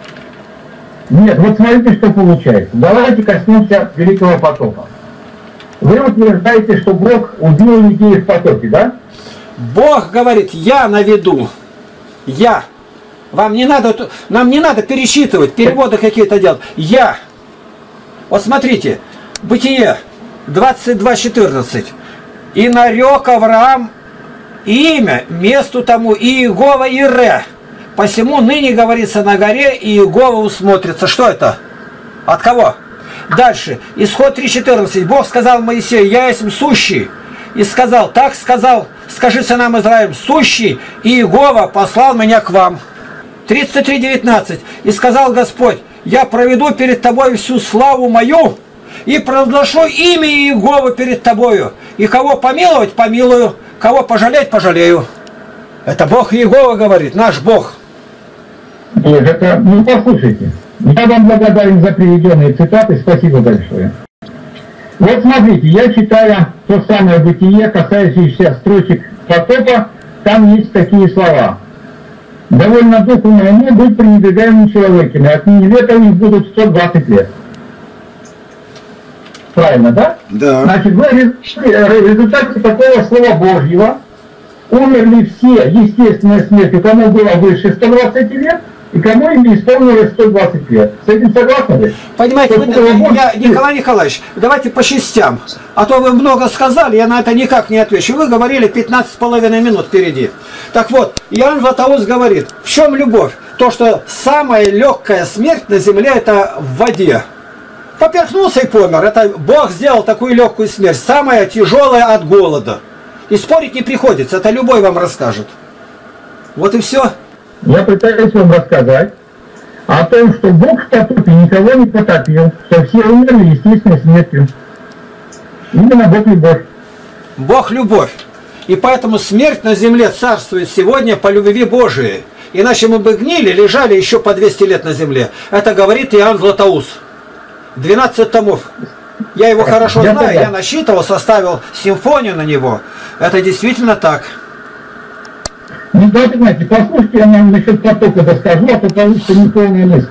Нет, вот смотрите, что получается. Давайте коснемся Великого потопа. Вы утверждаете, что Бог убил людей в потопе, да? Бог говорит, я наведу. Я. Вам не надо, нам не надо пересчитывать, переводы какие-то делать. Я. Вот смотрите, Бытие двадцать два четырнадцать. «И нарек Авраам имя месту тому Иегова Ире. Посему ныне говорится на горе, и Иегова усмотрится». Что это? От кого? Дальше. Исход три четырнадцать. Бог сказал Моисею, я есть сущий. И сказал, так сказал, скажи сынам Израилем, сущий, и Иегова послал меня к вам. тридцать три девятнадцать. И сказал Господь, я проведу перед тобой всю славу мою, и провозглашу имя Иеговы перед тобою. И кого помиловать, помилую, кого пожалеть, пожалею. Это Бог Иегова говорит, наш Бог. Нет, это, ну послушайте. Я вам благодарен за приведенные цитаты, спасибо большое. Вот смотрите, я читаю то самое Бытие, касающееся строчек потопа, там есть такие слова. «Довольно духу моему быть пренебрегаемым человеками, отныне века у них будут сто двадцать лет». Правильно, да? Да. Значит, в результате такого слова Божьего умерли все естественной смертью, кому было выше ста двадцати лет, и кому им исполнилось сто двадцать лет. С этим согласны ли? Понимаете, вы, я, Николай Николаевич, давайте по частям. А то вы много сказали, я на это никак не отвечу. Вы говорили пятнадцать с половиной минут впереди. Так вот, Иоанн Златоуст говорит, в чем любовь? То, что самая легкая смерть на земле, это в воде. Поперхнулся и помер. Это Бог сделал такую легкую смерть. Самая тяжелая от голода. И спорить не приходится, это любой вам расскажет. Вот и все. Я пытаюсь вам рассказать о том, что Бог в потопе никого не потопил, что все умерли естественной смертью. Именно Бог любовь. Бог – любовь. И поэтому смерть на земле царствует сегодня по любви Божией. Иначе мы бы гнили, лежали еще по двести лет на земле. Это говорит Иоанн Златоуст. двенадцать томов. Я его хорошо я знаю, понял. я насчитывал, составил симфонию на него. Это действительно так. Ну, да, понимаете, послушайте, я вам насчет потока расскажу, а то получится неполная мысль.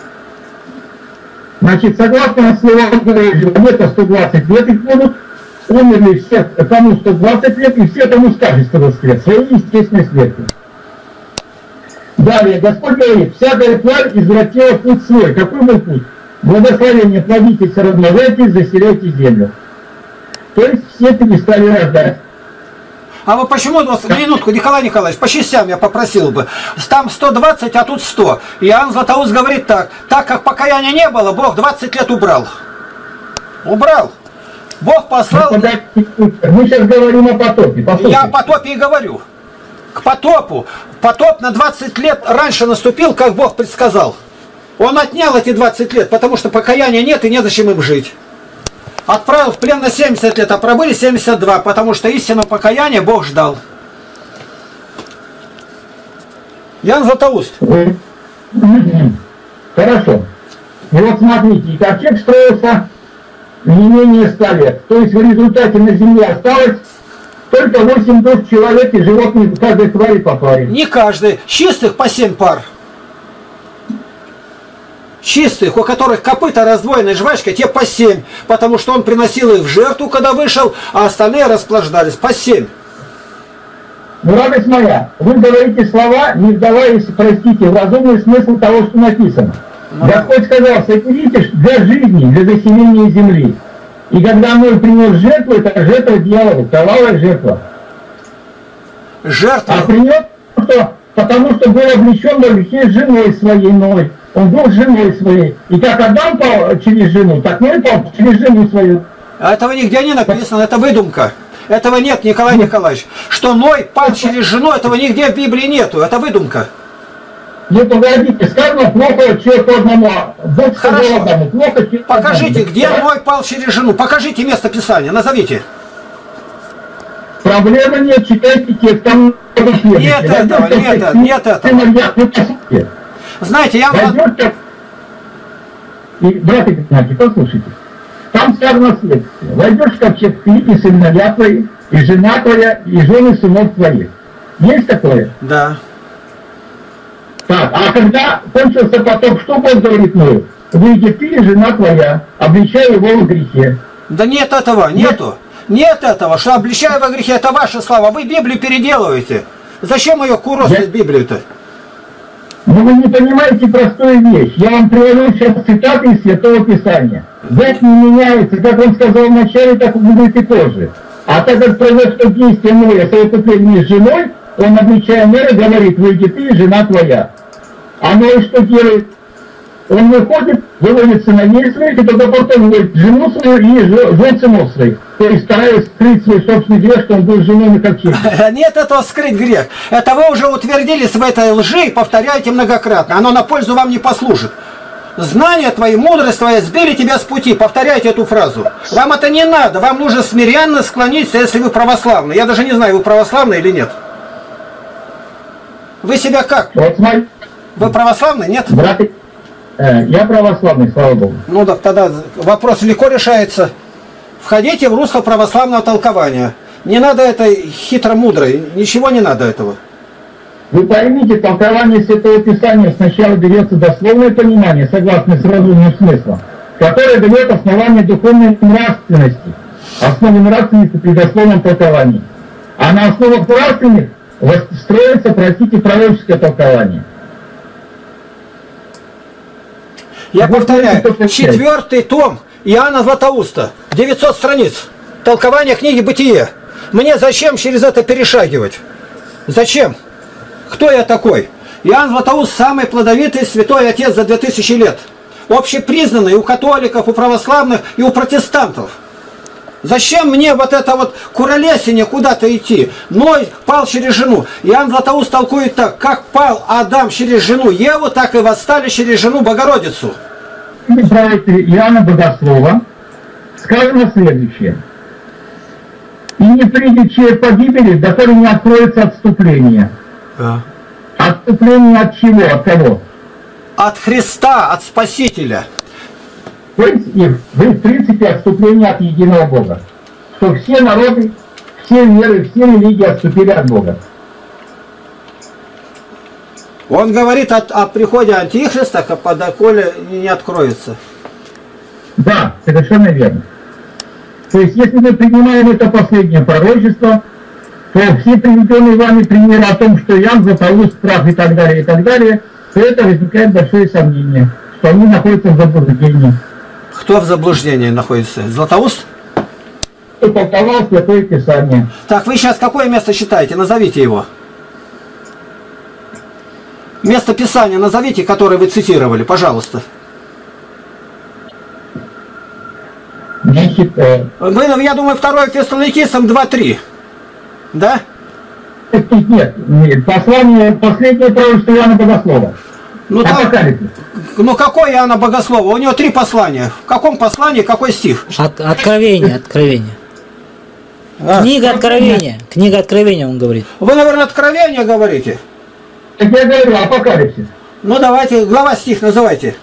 Значит, согласно словам Божьего, где-то сто двадцать лет их будут, умерли все, тому сто двадцать лет, и все тому скажет сто двадцать лет, своей естественной смертью. Далее, Господь говорит, всякая тварь извратила путь свой. Какой мой путь? Благословение, плодитесь, размножайтесь, заселяйте землю. То есть все перестали рождать. А вы почему, вот, минутку, Николай Николаевич, по частям я попросил бы. Там сто двадцать, а тут сто. Иоанн Златоуст говорит так. Так как покаяния не было, Бог двадцать лет убрал. Убрал. Бог послал... Мы сейчас говорим о потопе. Послушайте. Я о потопе и говорю. К потопу. Потоп на двадцать лет раньше наступил, как Бог предсказал. Он отнял эти двадцать лет, потому что покаяния нет и незачем им жить. Отправил в плен на семьдесят лет, а пробыли семьдесят два, потому что истинного покаяния Бог ждал. Иоанн Златоуст. Хорошо. И вот смотрите, ковчег строился не менее ста лет. То есть в результате на земле осталось только восемь душ человек и животных, каждой твари по паре. Не каждый. Чистых по семь пар. Чистых, у которых копыта раздвоенной жвачкой, те по семь, потому что он приносил их в жертву, когда вышел, а остальные расплаждались. По семь. Ну, радость моя, вы говорите слова, не вдаваясь, простите, в разумный смысл того, что написано. Ну, Господь сказал, сотворите для жизни, для заселения земли. И когда Ной принес жертву, это жертва дьяволу, кровавая жертва. Жертва. А принес, что, потому что был облечен во грехе женой своей Ной. Он был женой своей. И как Адам пал через жену, так Ной пал через жену свою. Этого нигде не написано, это выдумка. Этого нет, Николай Николаевич. Что Ной пал через жену, этого нигде в Библии нету, это выдумка. Ну погодите, сказано плохо человеку одному. Бог сказал Адаму, плохо человеку. Покажите, где Ной пал через жену. Покажите место Писания, назовите. Проблемы нет, читайте текст, там нет этого, нет, нет этого. Знаете, я вам... И, брат Игнатий, послушайте. Там сказано следствие. Войдешь в ковчег ты и сыновья твои, и жена твоя, и жены сынов твоих. Есть такое? Да. Так, а когда кончился потоп, что Бог говорит Ною? Выйди ты и жена твоя, обличай его в грехе. Да нет этого, нету. Нет, нет этого, что обличаю во грехе, это ваша слава. Вы Библию переделываете. Зачем ее куросить, Я... Библию-то? Ну вы не понимаете простую вещь. Я вам привожу сейчас цитаты из Святого Писания. Век не меняется, как он сказал вначале, так будет и позже. А так как произошло действие Ноя, совокупление с женой, он, обличая Ноя, говорит, выйди ты и жена твоя. А Ной что делает? Он выходит, выводит сыновей своих, и только потом выводит жену свою и жен сынов своих. То есть стараясь скрыть свой собственный грех, что он был женой на ковчеге. Нет этого скрыть грех. Это вы уже утвердились в этой лжи и повторяете многократно. Оно на пользу вам не послужит. Знания твои, мудрость твоя сбили тебя с пути. Повторяйте эту фразу. Вам это не надо. Вам нужно смиренно склониться, если вы православны. Я даже не знаю, вы православны или нет. Вы себя как? Вот смотри. Вы православны, нет? Брат, э, я православный, слава Богу. Ну так тогда вопрос легко решается. Входите в русло православного толкования. Не надо этой хитро-мудрой, ничего не надо этого. Вы поймите, толкование Святого Писания сначала берется дословное понимание, согласно с разумным смыслом, которое дает основание духовной нравственности, основе нравственности при дословном толковании. А на основах нравственных строится, простите, пророческое толкование. Я повторяю, четвертый том Иоанна Златоуста, девятьсот страниц, толкование книги «Бытие». Мне зачем через это перешагивать? Зачем? Кто я такой? Иоанн Златоуст самый плодовитый святой отец за две тысячи лет. Общепризнанный у католиков, у православных и у протестантов. Зачем мне вот это вот куролесение куда-то идти? Ной пал через жену. Иоанн Златоуст толкует так, как пал Адам через жену Еву, так и восстали через жену Богородицу. В праве Иоанна Богослова сказано следующее. И не придет человек погибели, доколе не откроется отступление. Да. Отступление от чего? От кого? От Христа, от Спасителя. В принципе, в принципе отступление от единого Бога. Что все народы, все веры, все религии отступили от Бога. Он говорит о, о приходе Антихриста, доколе не откроется. Да, совершенно верно. То есть, если мы принимаем это последнее пророчество, то все приведенные вами примеры о том, что Иоанн, Златоуст, прав и так далее, и так далее, то это возникает большое сомнение, что они находятся в заблуждении. Кто в заблуждении находится? Златоуст? Кто толковал Святое Писание. Так, вы сейчас какое место считаете? Назовите его. Место Писания назовите, которое вы цитировали, пожалуйста. Значит, э, Вы, я думаю, второе Фессалоникийцам два три. Да? нет, нет, нет, послание, последнее пророчество Иоанна Богослова. Ну, там, Апокалипсис. ну какое Иоанна Богослова? У него три послания. В каком послании какой стих? От, откровение, откровение. А. Книга Откровения. Книга Откровения, он говорит. Вы, наверное, Откровение говорите? Так я говорю, Апокалипсис. Ну давайте, глава стих называйте.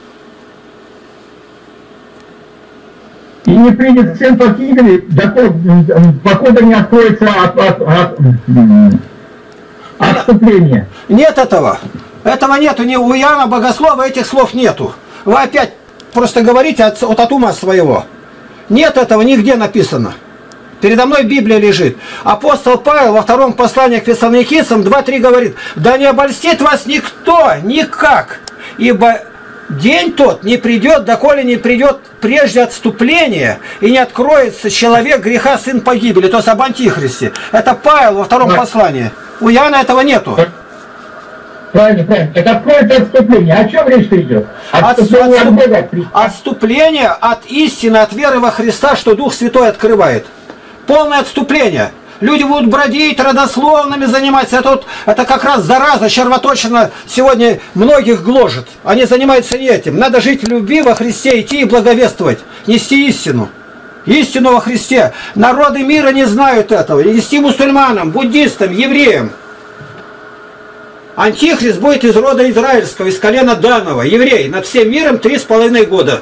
И не придет сын погибели, покуда не откроется от, от, от, отступление. Нет этого. Этого нету. Ни у Иоанна Богослова этих слов нету. Вы опять просто говорите от, от, от ума своего. Нет этого нигде написано. Передо мной Библия лежит. Апостол Павел во втором послании к Фессалоникийцам два три говорит: «Да не обольстит вас никто, никак, ибо день тот не придет, доколе не придет прежде отступления, и не откроется человек греха, сын погибели». То есть об Антихристе. Это Павел во втором послании. У Иоанна этого нету. Правильно, правильно. Это откроется отступление. О чем речь-то идет? Отступление от Бога. Отступление от истины, от веры во Христа, что Дух Святой открывает. Полное отступление. Люди будут бродить, родословными заниматься. Это, вот, это как раз зараза, червоточина сегодня многих гложет. Они занимаются не этим. Надо жить в любви во Христе, идти и благовествовать. Нести истину. Истину во Христе. Народы мира не знают этого. И нести мусульманам, буддистам, евреям. Антихрист будет из рода израильского, из колена Данова. Еврей над всем миром три с половиной года.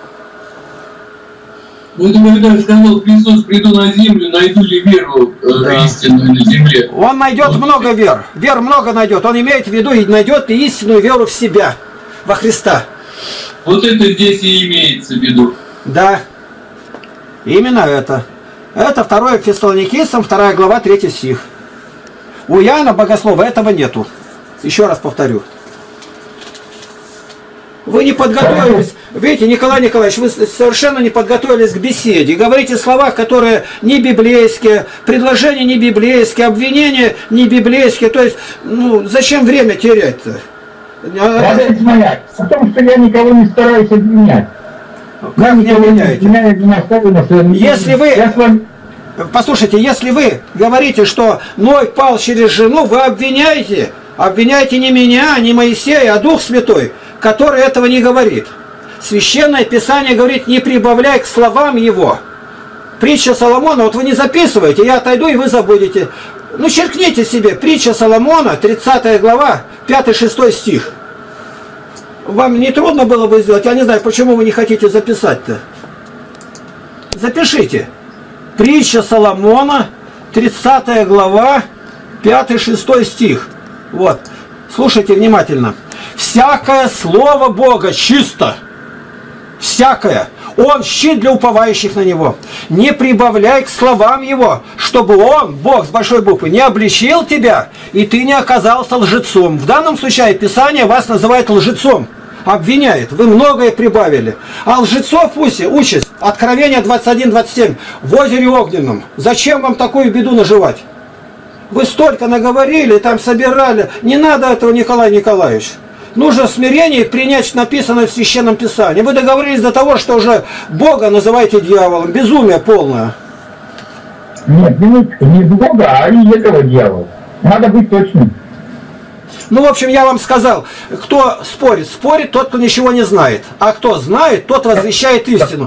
Вот когда сказал Христос: приду на землю, найду ли веру э, да. истинную на земле. Он найдет вот. много вер. Вер много найдет. Он имеет в виду и найдет и истинную веру в себя, во Христа. Вот это здесь и имеется в виду. Да. Именно это. Это второе Фессалоникийцам, вторая глава, третий стих. У Иоанна Богослова этого нету. Еще раз повторю. Вы не подготовились. Видите, Николай Николаевич, вы совершенно не подготовились к беседе. Говорите слова, которые не библейские, предложения не библейские, обвинения не библейские. То есть, ну, зачем время терять-то? Радость моя в том, что я никого не стараюсь обвинять. Как не обвиняете? Если вы... Я с вами... Послушайте, если вы говорите, что Ной пал через жену, вы обвиняете, обвиняете не меня, не Моисея, а Дух Святой, который этого не говорит. Священное Писание говорит: не прибавляй к словам его. Притча Соломона, вот вы не записываете, я отойду, и вы забудете. Ну, черкните себе, притча Соломона, тридцатая глава, пятый-шестой стих. Вам не трудно было бы сделать? Я не знаю, почему вы не хотите записать-то. Запишите. Притча Соломона, тридцатая глава, пятый-шестой стих. Вот. Слушайте внимательно. «Всякое слово Бога чисто». Всякое. Он щит для уповающих на Него. Не прибавляй к словам Его, чтобы Он, Бог с большой буквы, не обличил тебя, и ты не оказался лжецом. В данном случае Писание вас называет лжецом. Обвиняет. Вы многое прибавили. А лжецов пусть участь. Откровение двадцать один двадцать семь. В озере огненном. Зачем вам такую беду наживать? Вы столько наговорили, там собирали. Не надо этого, Николай Николаевич. Нужно смирение и принять написанное в Священном Писании. Вы договорились до того, что уже Бога называете дьяволом. Безумие полное. Нет, не Бога, а и этого дьявола. Надо быть точным. Ну, в общем, я вам сказал, кто спорит, спорит тот, кто ничего не знает. А кто знает, тот возвещает истину.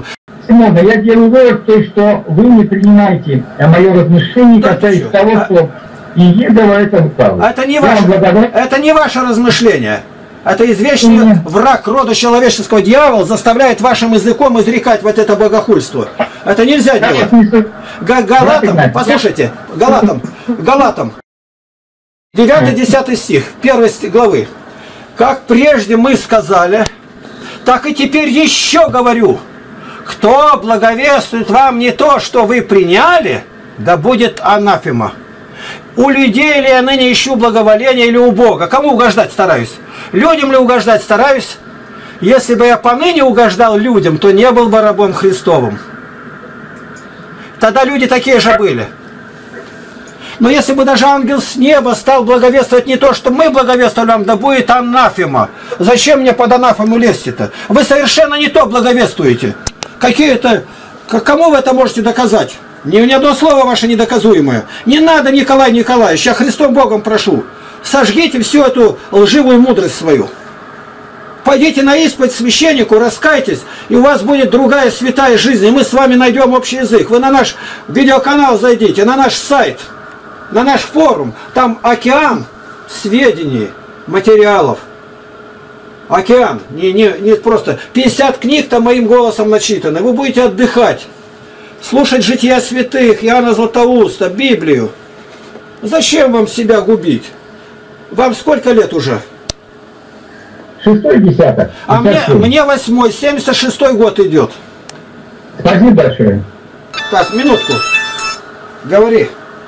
Симона, я делаю вывод, то есть, что вы не принимаете мое размышление, Да касаясь чё? того, А- что Иегова это лукавый. Это не Я ваше, вам благодарю. это не ваше размышление. Это извечный Нет. враг рода человеческого, дьявол, заставляет вашим языком изрекать вот это богохульство. Это нельзя Я делать. вас не со- Га- Галатам, Игнатий, послушайте, Галатам, Галатам, девятый-десятый стих, первой ст- главы. Как прежде мы сказали, так и теперь еще говорю, кто благовествует вам не то, что вы приняли, да будет анафема. У людей ли я ныне ищу благоволения или у Бога? Кому угождать стараюсь? Людям ли угождать стараюсь? Если бы я поныне угождал людям, то не был бы рабом Христовым. Тогда люди такие же были. Но если бы даже ангел с неба стал благовествовать не то, что мы благовествовали вам, да будет анафема. Зачем мне под анафему лезть-то? Вы совершенно не то благовествуете. Какие-то... Кому вы это можете доказать? Ни, ни одно слово ваше недоказуемое. Не надо, Николай Николаевич, я Христом Богом прошу. Сожгите всю эту лживую мудрость свою. Пойдите на исповедь священнику, раскайтесь, и у вас будет другая святая жизнь, и мы с вами найдем общий язык. Вы на наш видеоканал зайдите, на наш сайт, на наш форум. Там океан сведений, материалов. Океан. Не, не, не просто пятьдесят книг там моим голосом начитаны. Вы будете отдыхать. Слушать жития святых, Иоанна Златоуста, Библию. Зачем вам себя губить? Вам сколько лет уже? Шестой десяток. А мне, Десятый. мне восьмой, семьдесят шестой год идет. Спасибо большое. Так, минутку. Говори.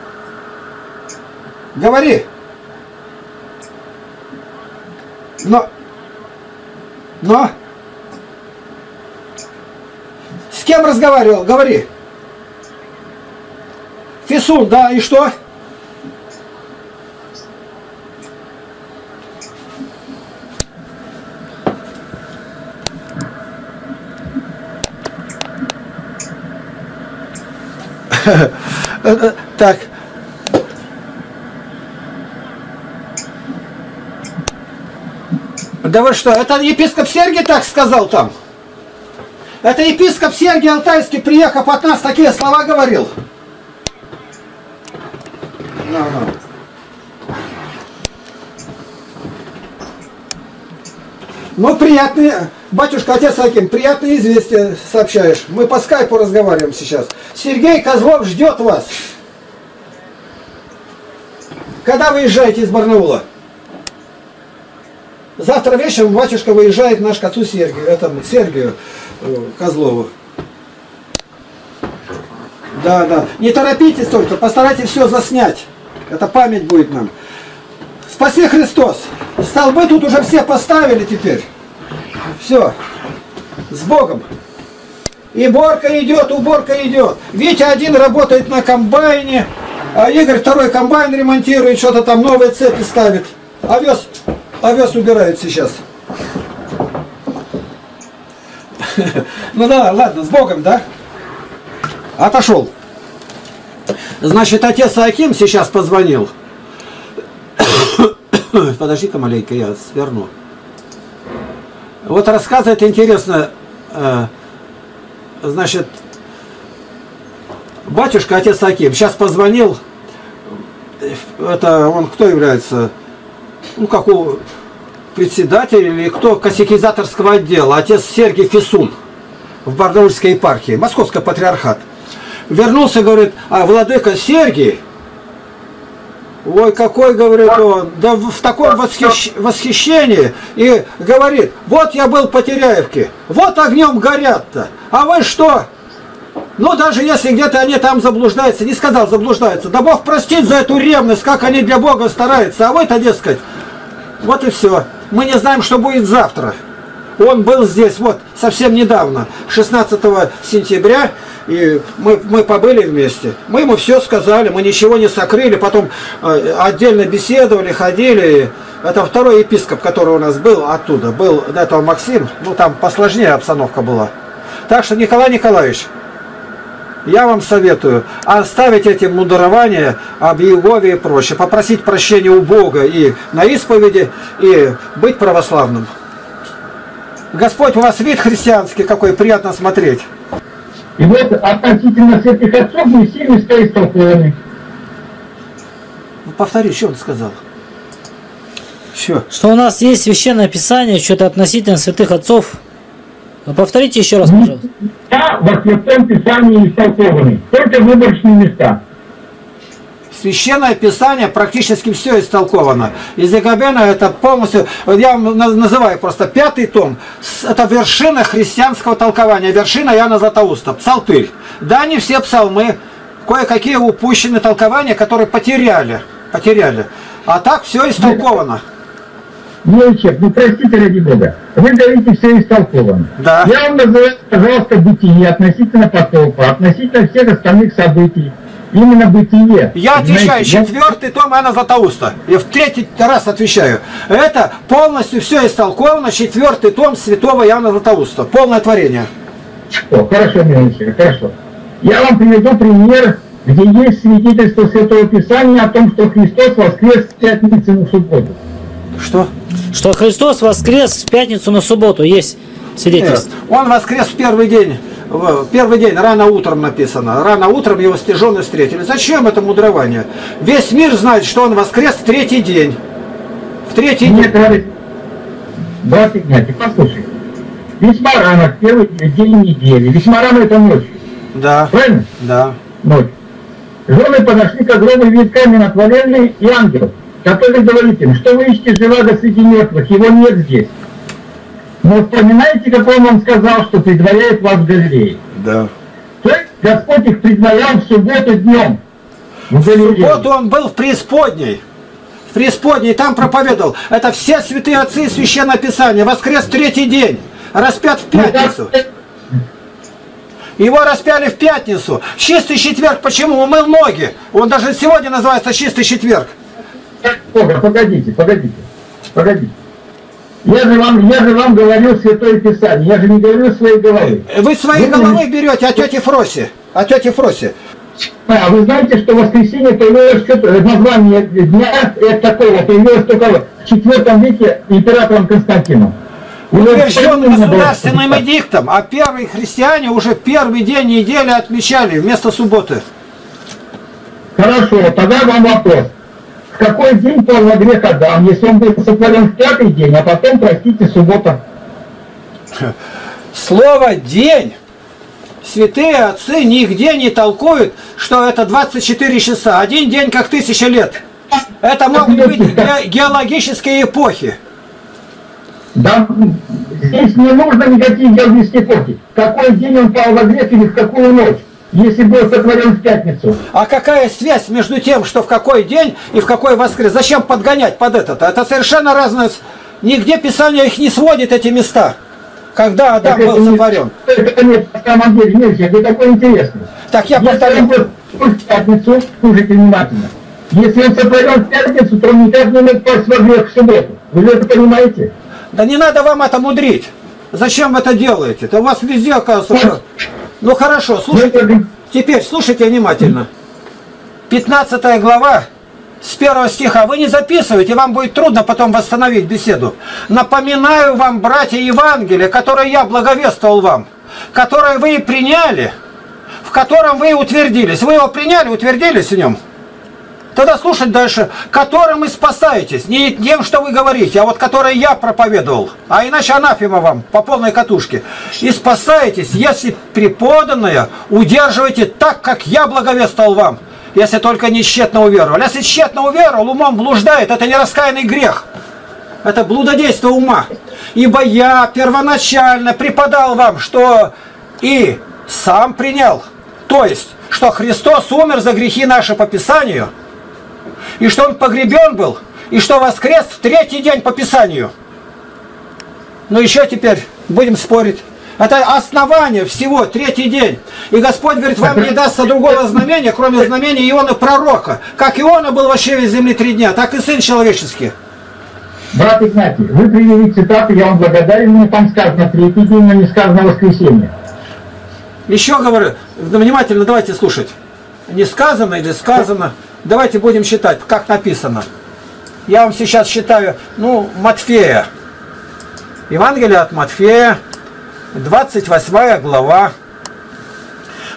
Говори. Но. Но. С кем разговаривал? Говори. Фисун, да, и что? Так. Да вы что, это епископ Сергий так сказал там? Это епископ Сергий Алтайский, приехав от нас, такие слова говорил. Ага. Ну, приятные, батюшка, отец Аким, приятные известия сообщаешь. Мы по скайпу разговариваем сейчас. Сергей Козлов ждет вас. Когда выезжаете из Барнаула? Завтра вечером батюшка выезжает наш к отцу Сергию, этому Сергию э, Козлову. Да, да. Не торопитесь только, постарайтесь все заснять. Это память будет нам. Спаси Христос. Столбы тут уже все поставили теперь. Все. С Богом. И уборка идет, уборка идет. Витя один работает на комбайне, а Игорь второй комбайн ремонтирует, что-то там новые цепи ставит. Овес, овес убирает сейчас. Ну да, ладно, с Богом, да? Отошел. Значит, отец Аким сейчас позвонил. Подожди-ка маленько, я сверну. Вот рассказывает интересно. Значит, батюшка, отец Аким, сейчас позвонил. Это он кто является? Ну, как у председателя или кто? Катехизаторского отдела. Отец Сергий Фисун в Барнаульской епархии, Московский патриархат. Вернулся, говорит, а владыка Сергий, ой, какой, говорит он, да в таком восхищ... восхищении, и говорит, вот я был по Теряевке, вот огнем горят-то, а вы что? Ну, даже если где-то они там заблуждаются, не сказал заблуждаются, да Бог простит за эту ревность, как они для Бога стараются, а вы-то, дескать, вот и все. Мы не знаем, что будет завтра. Он был здесь вот совсем недавно, шестнадцатого сентября, и мы, мы побыли вместе. Мы ему все сказали, мы ничего не сокрыли, потом э, отдельно беседовали, ходили. Это второй епископ, который у нас был оттуда, был до этого Максим, ну там посложнее обстановка была. Так что, Николай Николаевич, я вам советую оставить эти мудрования об Иегове и прочее, попросить прощения у Бога и на исповеди, и быть православным. Господь, у вас вид христианский какой, приятно смотреть. И вот относительно святых отцов не все места истолкованы. Повтори, что он сказал? Что? Что у нас есть священное писание, что-то относительно святых отцов. Ну, повторите еще раз, пожалуйста. Да, во святом писании истолкованы. Только выборочные места. Священное Писание практически все истолковано. Из Якобена это полностью, я вам называю просто пятый том, это вершина христианского толкования, вершина Иоанна Златоуста, псалтырь. Да, не все псалмы, кое-какие упущены толкования, которые потеряли, потеряли. А так все истолковано. Мельчик, ну простите ради Бога, вы говорите, все истолковано. Да. Я вам называю, пожалуйста, бытие относительно потопа, относительно всех остальных событий. Именно бытие. Я отвечаю, четвертый том Иоанна Златоуста. Я в третий раз отвечаю. Это полностью все истолковано, четвертый том святого Иоанна Златоуста. Полное творение. О, хорошо, Мельчик, хорошо. Я вам приведу пример, где есть свидетельство Святого Писания о том, что Христос воскрес в пятницу на субботу. Что? Что Христос воскрес в пятницу на субботу, есть свидетельство. Нет, он воскрес в первый день. В первый день, рано утром написано. Рано утром его стяжены встретили. Зачем это мудрование? Весь мир знает, что он воскрес в третий день. В третий Нет, день. товарищ, брат Игнатий, послушай. Весьма рано, в первый день недели. Весьма рано это ночью. Да. Правильно? Да. Ночь. Жены подошли к гробу венками натворенные и ангел, который говорит им, что вы ищете живаго среди мертвых, его нет здесь. Но вспоминаете, какой он вам сказал, что предваряет вас в Галилее? Да. То есть Господь их предварял в субботу днем. В В Галилее. субботу он был в преисподней. В преисподней, там проповедовал. Это все святые отцы и Священное Писание. Воскрес в третий день. Распят в пятницу. Его распяли в пятницу. Чистый четверг почему? Умыл ноги. Он даже сегодня называется чистый четверг. Бога, погодите, погодите, погодите. Я же вам, я же вам говорил Святое Писание, я же не говорил своей головы. Вы своей Вы головы берете, а тети Фроси. А тети Фроси. А вы знаете, что воскресенье появилось что-то, название дня это такого, появилось только в четвертом веке императором Константином. Утвержден государственным эдиктом, а первые христиане уже первый день недели отмечали вместо субботы. Хорошо, тогда вам вопрос. В какой день пал на грех Адам, если он был сотворен в пятый день, а потом, простите, суббота? Слово «день» святые отцы нигде не толкуют, что это двадцать четыре часа. Один день как тысяча лет. Это могут быть ге геологические эпохи. Да, здесь не нужно никаких геологических эпохи. В какой день он пал во грех или в какую ночь? Если был сотворен в пятницу. А какая связь между тем, что в какой день и в какой воскрес? Зачем подгонять под это-то? Это совершенно разное. Нигде Писание их не сводит, эти места. Когда Адам так был это сотворен. Не, это нет, на самом деле, нельзя, это такое интересное. Так я Если повторю. он был в пятницу, слушайте внимательно. Если он сотворен в пятницу, то он никак не мог пасть во грех в субботу. Вы это понимаете? Да не надо вам это мудрить. Зачем вы это делаете? Это у вас везде оказывается. Ну хорошо, слушайте. Теперь слушайте внимательно. пятнадцатая глава с первого стиха. Вы не записываете, вам будет трудно потом восстановить беседу. Напоминаю вам, братья, Евангелие, которое я благовествовал вам, которое вы приняли, в котором вы утвердились. Вы его приняли, утвердились в нем. Тогда слушать дальше. Которым и спасаетесь. Не тем, что вы говорите, а вот которое я проповедовал. А иначе анафема вам по полной катушке. И спасаетесь, если преподанное удерживаете так, как я благовествовал вам. Если только не тщетно уверовал. Если тщетно уверовал, умом блуждает, это не раскаянный грех. Это блудодейство ума. Ибо я первоначально преподал вам, что и сам принял. То есть, что Христос умер за грехи наши по Писанию, и что он погребен был, и что воскрес в третий день по Писанию. Ну еще теперь будем спорить. Это основание всего, третий день. И Господь говорит, вам не дастся другого знамения, кроме знамения Иона пророка. Как Иона был вообще в земле три дня, так и Сын Человеческий. Брат Игнатий, вы привели цитаты, я вам благодарен, мне там сказано третий день, но не сказано воскресенье. Еще говорю, внимательно давайте слушать. Не сказано или сказано. Давайте будем считать, как написано. Я вам сейчас считаю, ну, Матфея. Евангелие от Матфея, двадцать восьмая глава.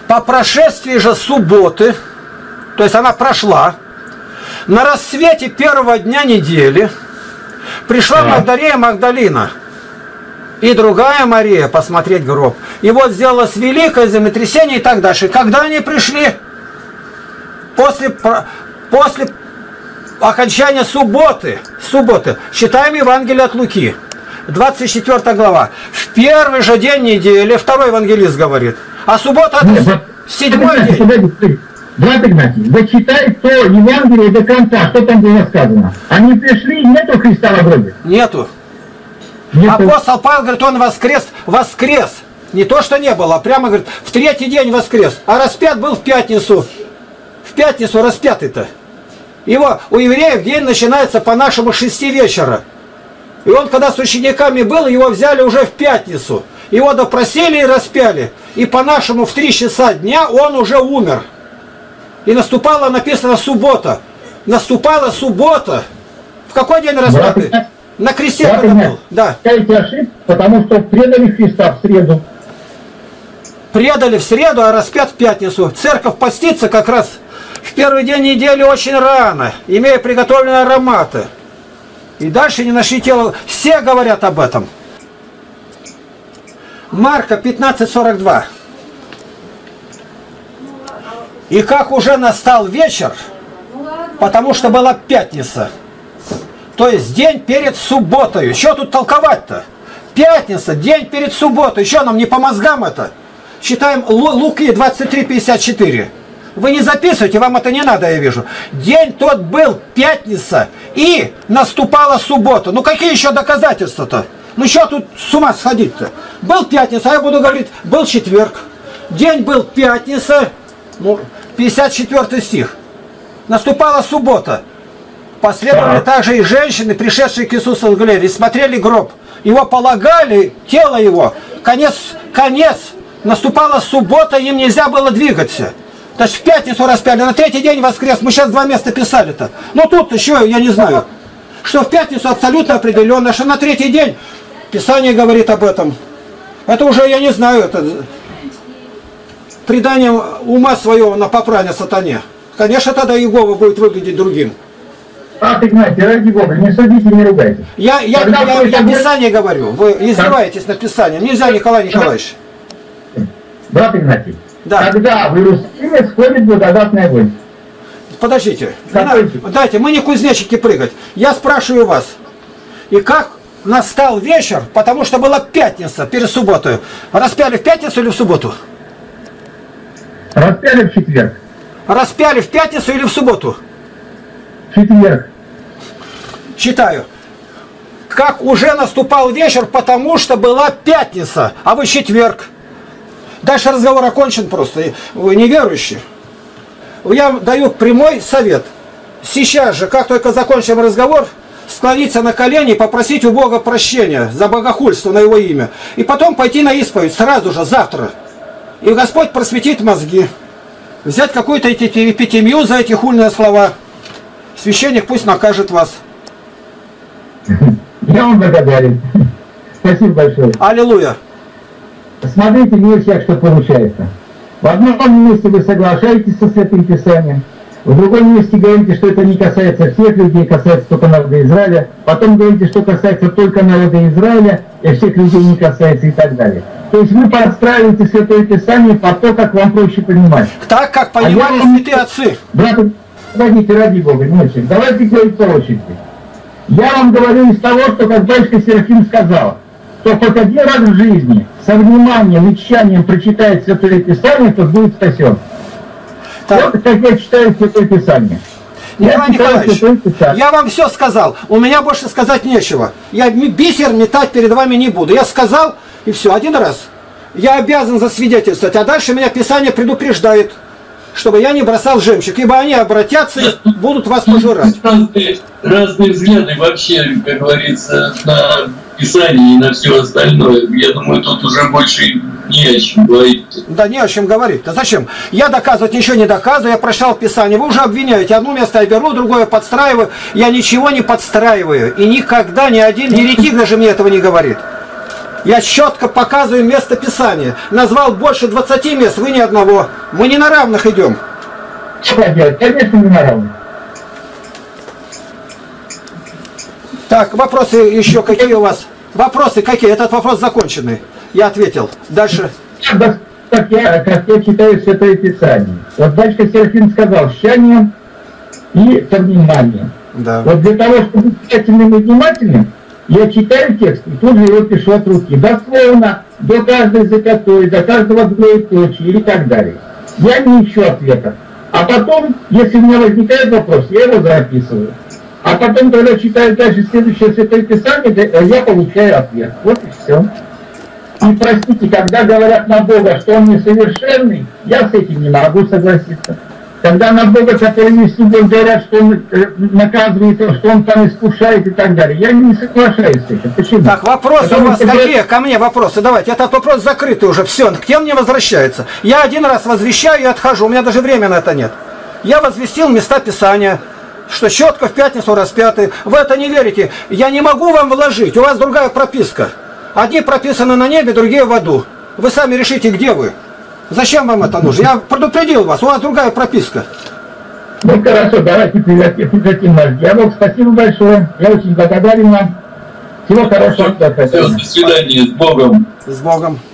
По прошествии же субботы, то есть она прошла, на рассвете первого дня недели пришла Магдалея Магдалина и другая Мария посмотреть гроб. И вот сделалось великое землетрясение и так дальше. Когда они пришли? После, после окончания субботы. Субботы. Читаем Евангелие от Луки. двадцать четвёртая глава. В первый же день недели, второй евангелист говорит. А суббота это седьмой день. Подожди, брат Игнатий, зачитай то Евангелие до конца, что там было сказано. Они пришли, нету Христа в гробе? Нету. Нету. Апостол Павел говорит, он воскрес, воскрес. Не то, что не было, а прямо говорит, в третий день воскрес. А распят был в пятницу. В пятницу распятый-то. Его у евреев день начинается по-нашему с шести вечера. И он, когда с учениками был, его взяли уже в пятницу. Его допросили и распяли. И по-нашему в три часа дня он уже умер. И наступала, написано, суббота. Наступала суббота. В какой день распятый? На кресте когда был. Да. Кайте ошибку, потому что предали Христа в среду. Предали в среду, а распят в пятницу. Церковь постится как раз в первый день недели очень рано, имея приготовленные ароматы. И дальше не нашли тело. Все говорят об этом. Марка пятнадцать сорок два. И как уже настал вечер, потому что была пятница, то есть день перед субботой. Что тут толковать-то? Пятница, день перед субботой. Еще нам не по мозгам это. Читаем Луки двадцать три пятьдесят четыре. Вы не записывайте, вам это не надо, я вижу. День тот был пятница, и наступала суббота. Ну какие еще доказательства-то? Ну что тут с ума сходить-то? Был пятница, а я буду говорить, был четверг. День был пятница, ну, пятьдесят четвёртый стих. Наступала суббота. Последовали также и женщины, пришедшие к Иисусу в Галилее, смотрели гроб. Его полагали, тело его. Конец, конец. Наступала суббота, им нельзя было двигаться. То есть в пятницу распяли, на третий день воскрес. Мы сейчас два места писали-то. Но тут еще, я не знаю, что в пятницу абсолютно определенно, что на третий день Писание говорит об этом. Это уже, я не знаю, это преданием ума своего на попрание сатане. Конечно, тогда Иегова будет выглядеть другим. Ах, Игнатий, ради Бога, не судите, не ругайте. Я, я, я, я, я Писание говорю, вы издеваетесь над Писанием. Нельзя, Николай Николаевич. Брат Игнатий, да. Когда в Иерусалиме сходит благодатная вонь? Подождите, надо, дайте, мы не кузнечики прыгать. Я спрашиваю вас, и как настал вечер, потому что была пятница перед субботой. Распяли в пятницу или в субботу? Распяли в четверг. Распяли в пятницу или в субботу? В четверг. Читаю. Как уже наступал вечер, потому что была пятница, а вы четверг. Дальше разговор окончен просто. Вы неверующие. Я даю прямой совет. Сейчас же, как только закончим разговор, склониться на колени и попросить у Бога прощения за богохульство на Его имя. И потом пойти на исповедь сразу же, завтра. И Господь просветит мозги. Взять какую-то эпитемию за эти хульные слова. Священник пусть накажет вас. Я вам благодарен. Спасибо большое. Аллилуйя. Смотрите, видите, как что получается. В одном месте вы соглашаетесь со Святым Писанием, в другом месте говорите, что это не касается всех людей, касается только народа Израиля, потом говорите, что касается только народа Израиля, и всех людей не касается и так далее. То есть вы подстраиваете Святое Писание под то, как вам проще понимать. Так, как понимали а святые отцы. Брат, подождите, ради Бога, не очень. Давайте говорить по очереди. Я вам говорю из того, что, как батюшка Серафим сказал, что хоть один раз в жизни со вниманием и тщанием прочитает Святое Писание, тот будет спасен. Так. Вот как я читаю Святое Писание. Николай Николаевич, я вам все сказал. У меня больше сказать нечего. Я бисер метать перед вами не буду. Я сказал, и все, один раз. Я обязан засвидетельствовать, а дальше меня Писание предупреждает, чтобы я не бросал жемчуг, ибо они обратятся и будут вас пожирать. Разные, разные взгляды вообще, как говорится, на Писание и на все остальное. Я думаю, тут уже больше не о чем говорить. Да не о чем говорить. Да зачем? Я доказывать ничего не доказываю, я прочитал Писание. Вы уже обвиняете. Одно место я беру, другое подстраиваю. Я ничего не подстраиваю. И никогда ни один еретик даже мне этого не говорит. Я четко показываю место Писания. Назвал больше двадцати мест, вы ни одного. Мы не на равных идем. Что делать? Конечно, не на равных. Так, вопросы еще какие у вас? Вопросы какие? Этот вопрос законченный. Я ответил. Дальше. Как я, как я читаю Святое Писание. Вот батюшка Серафим сказал, с тщанием и со вниманием. Да. Вот для того, чтобы быть тщательным и внимательным, я читаю текст и тут же его пишу от руки. Дословно, до каждой запятой, до каждого двоеточия или так далее. Я не ищу ответа. А потом, если у меня возникает вопрос, я его записываю. А потом, когда читаю дальше следующее Святое Писание, я получаю ответ. Вот и все. И простите, когда говорят на Бога, что Он несовершенный, я с этим не могу согласиться. Когда на Бога, который есть судья, говорят, что Он наказывает, что Он там искушает и так далее, я не соглашаюсь с этим. Почему? Так, вопросы Потому у вас что... какие? Ко мне вопросы. Давайте, этот вопрос закрытый уже. Все, к тем не возвращается. Я один раз возвещаю и отхожу. У меня даже времени на это нет. Я возвестил места Писания, что четко в пятницу распятый. Вы это не верите. Я не могу вам вложить. У вас другая прописка. Одни прописаны на небе, другие в аду. Вы сами решите, где вы. Зачем вам это нужно? Я предупредил вас, у вас другая прописка. Ну хорошо, давайте прекратим наш диалог. Спасибо большое. Я очень благодарен вам. Всего хорошего. Все, до свидания, с Богом. С Богом.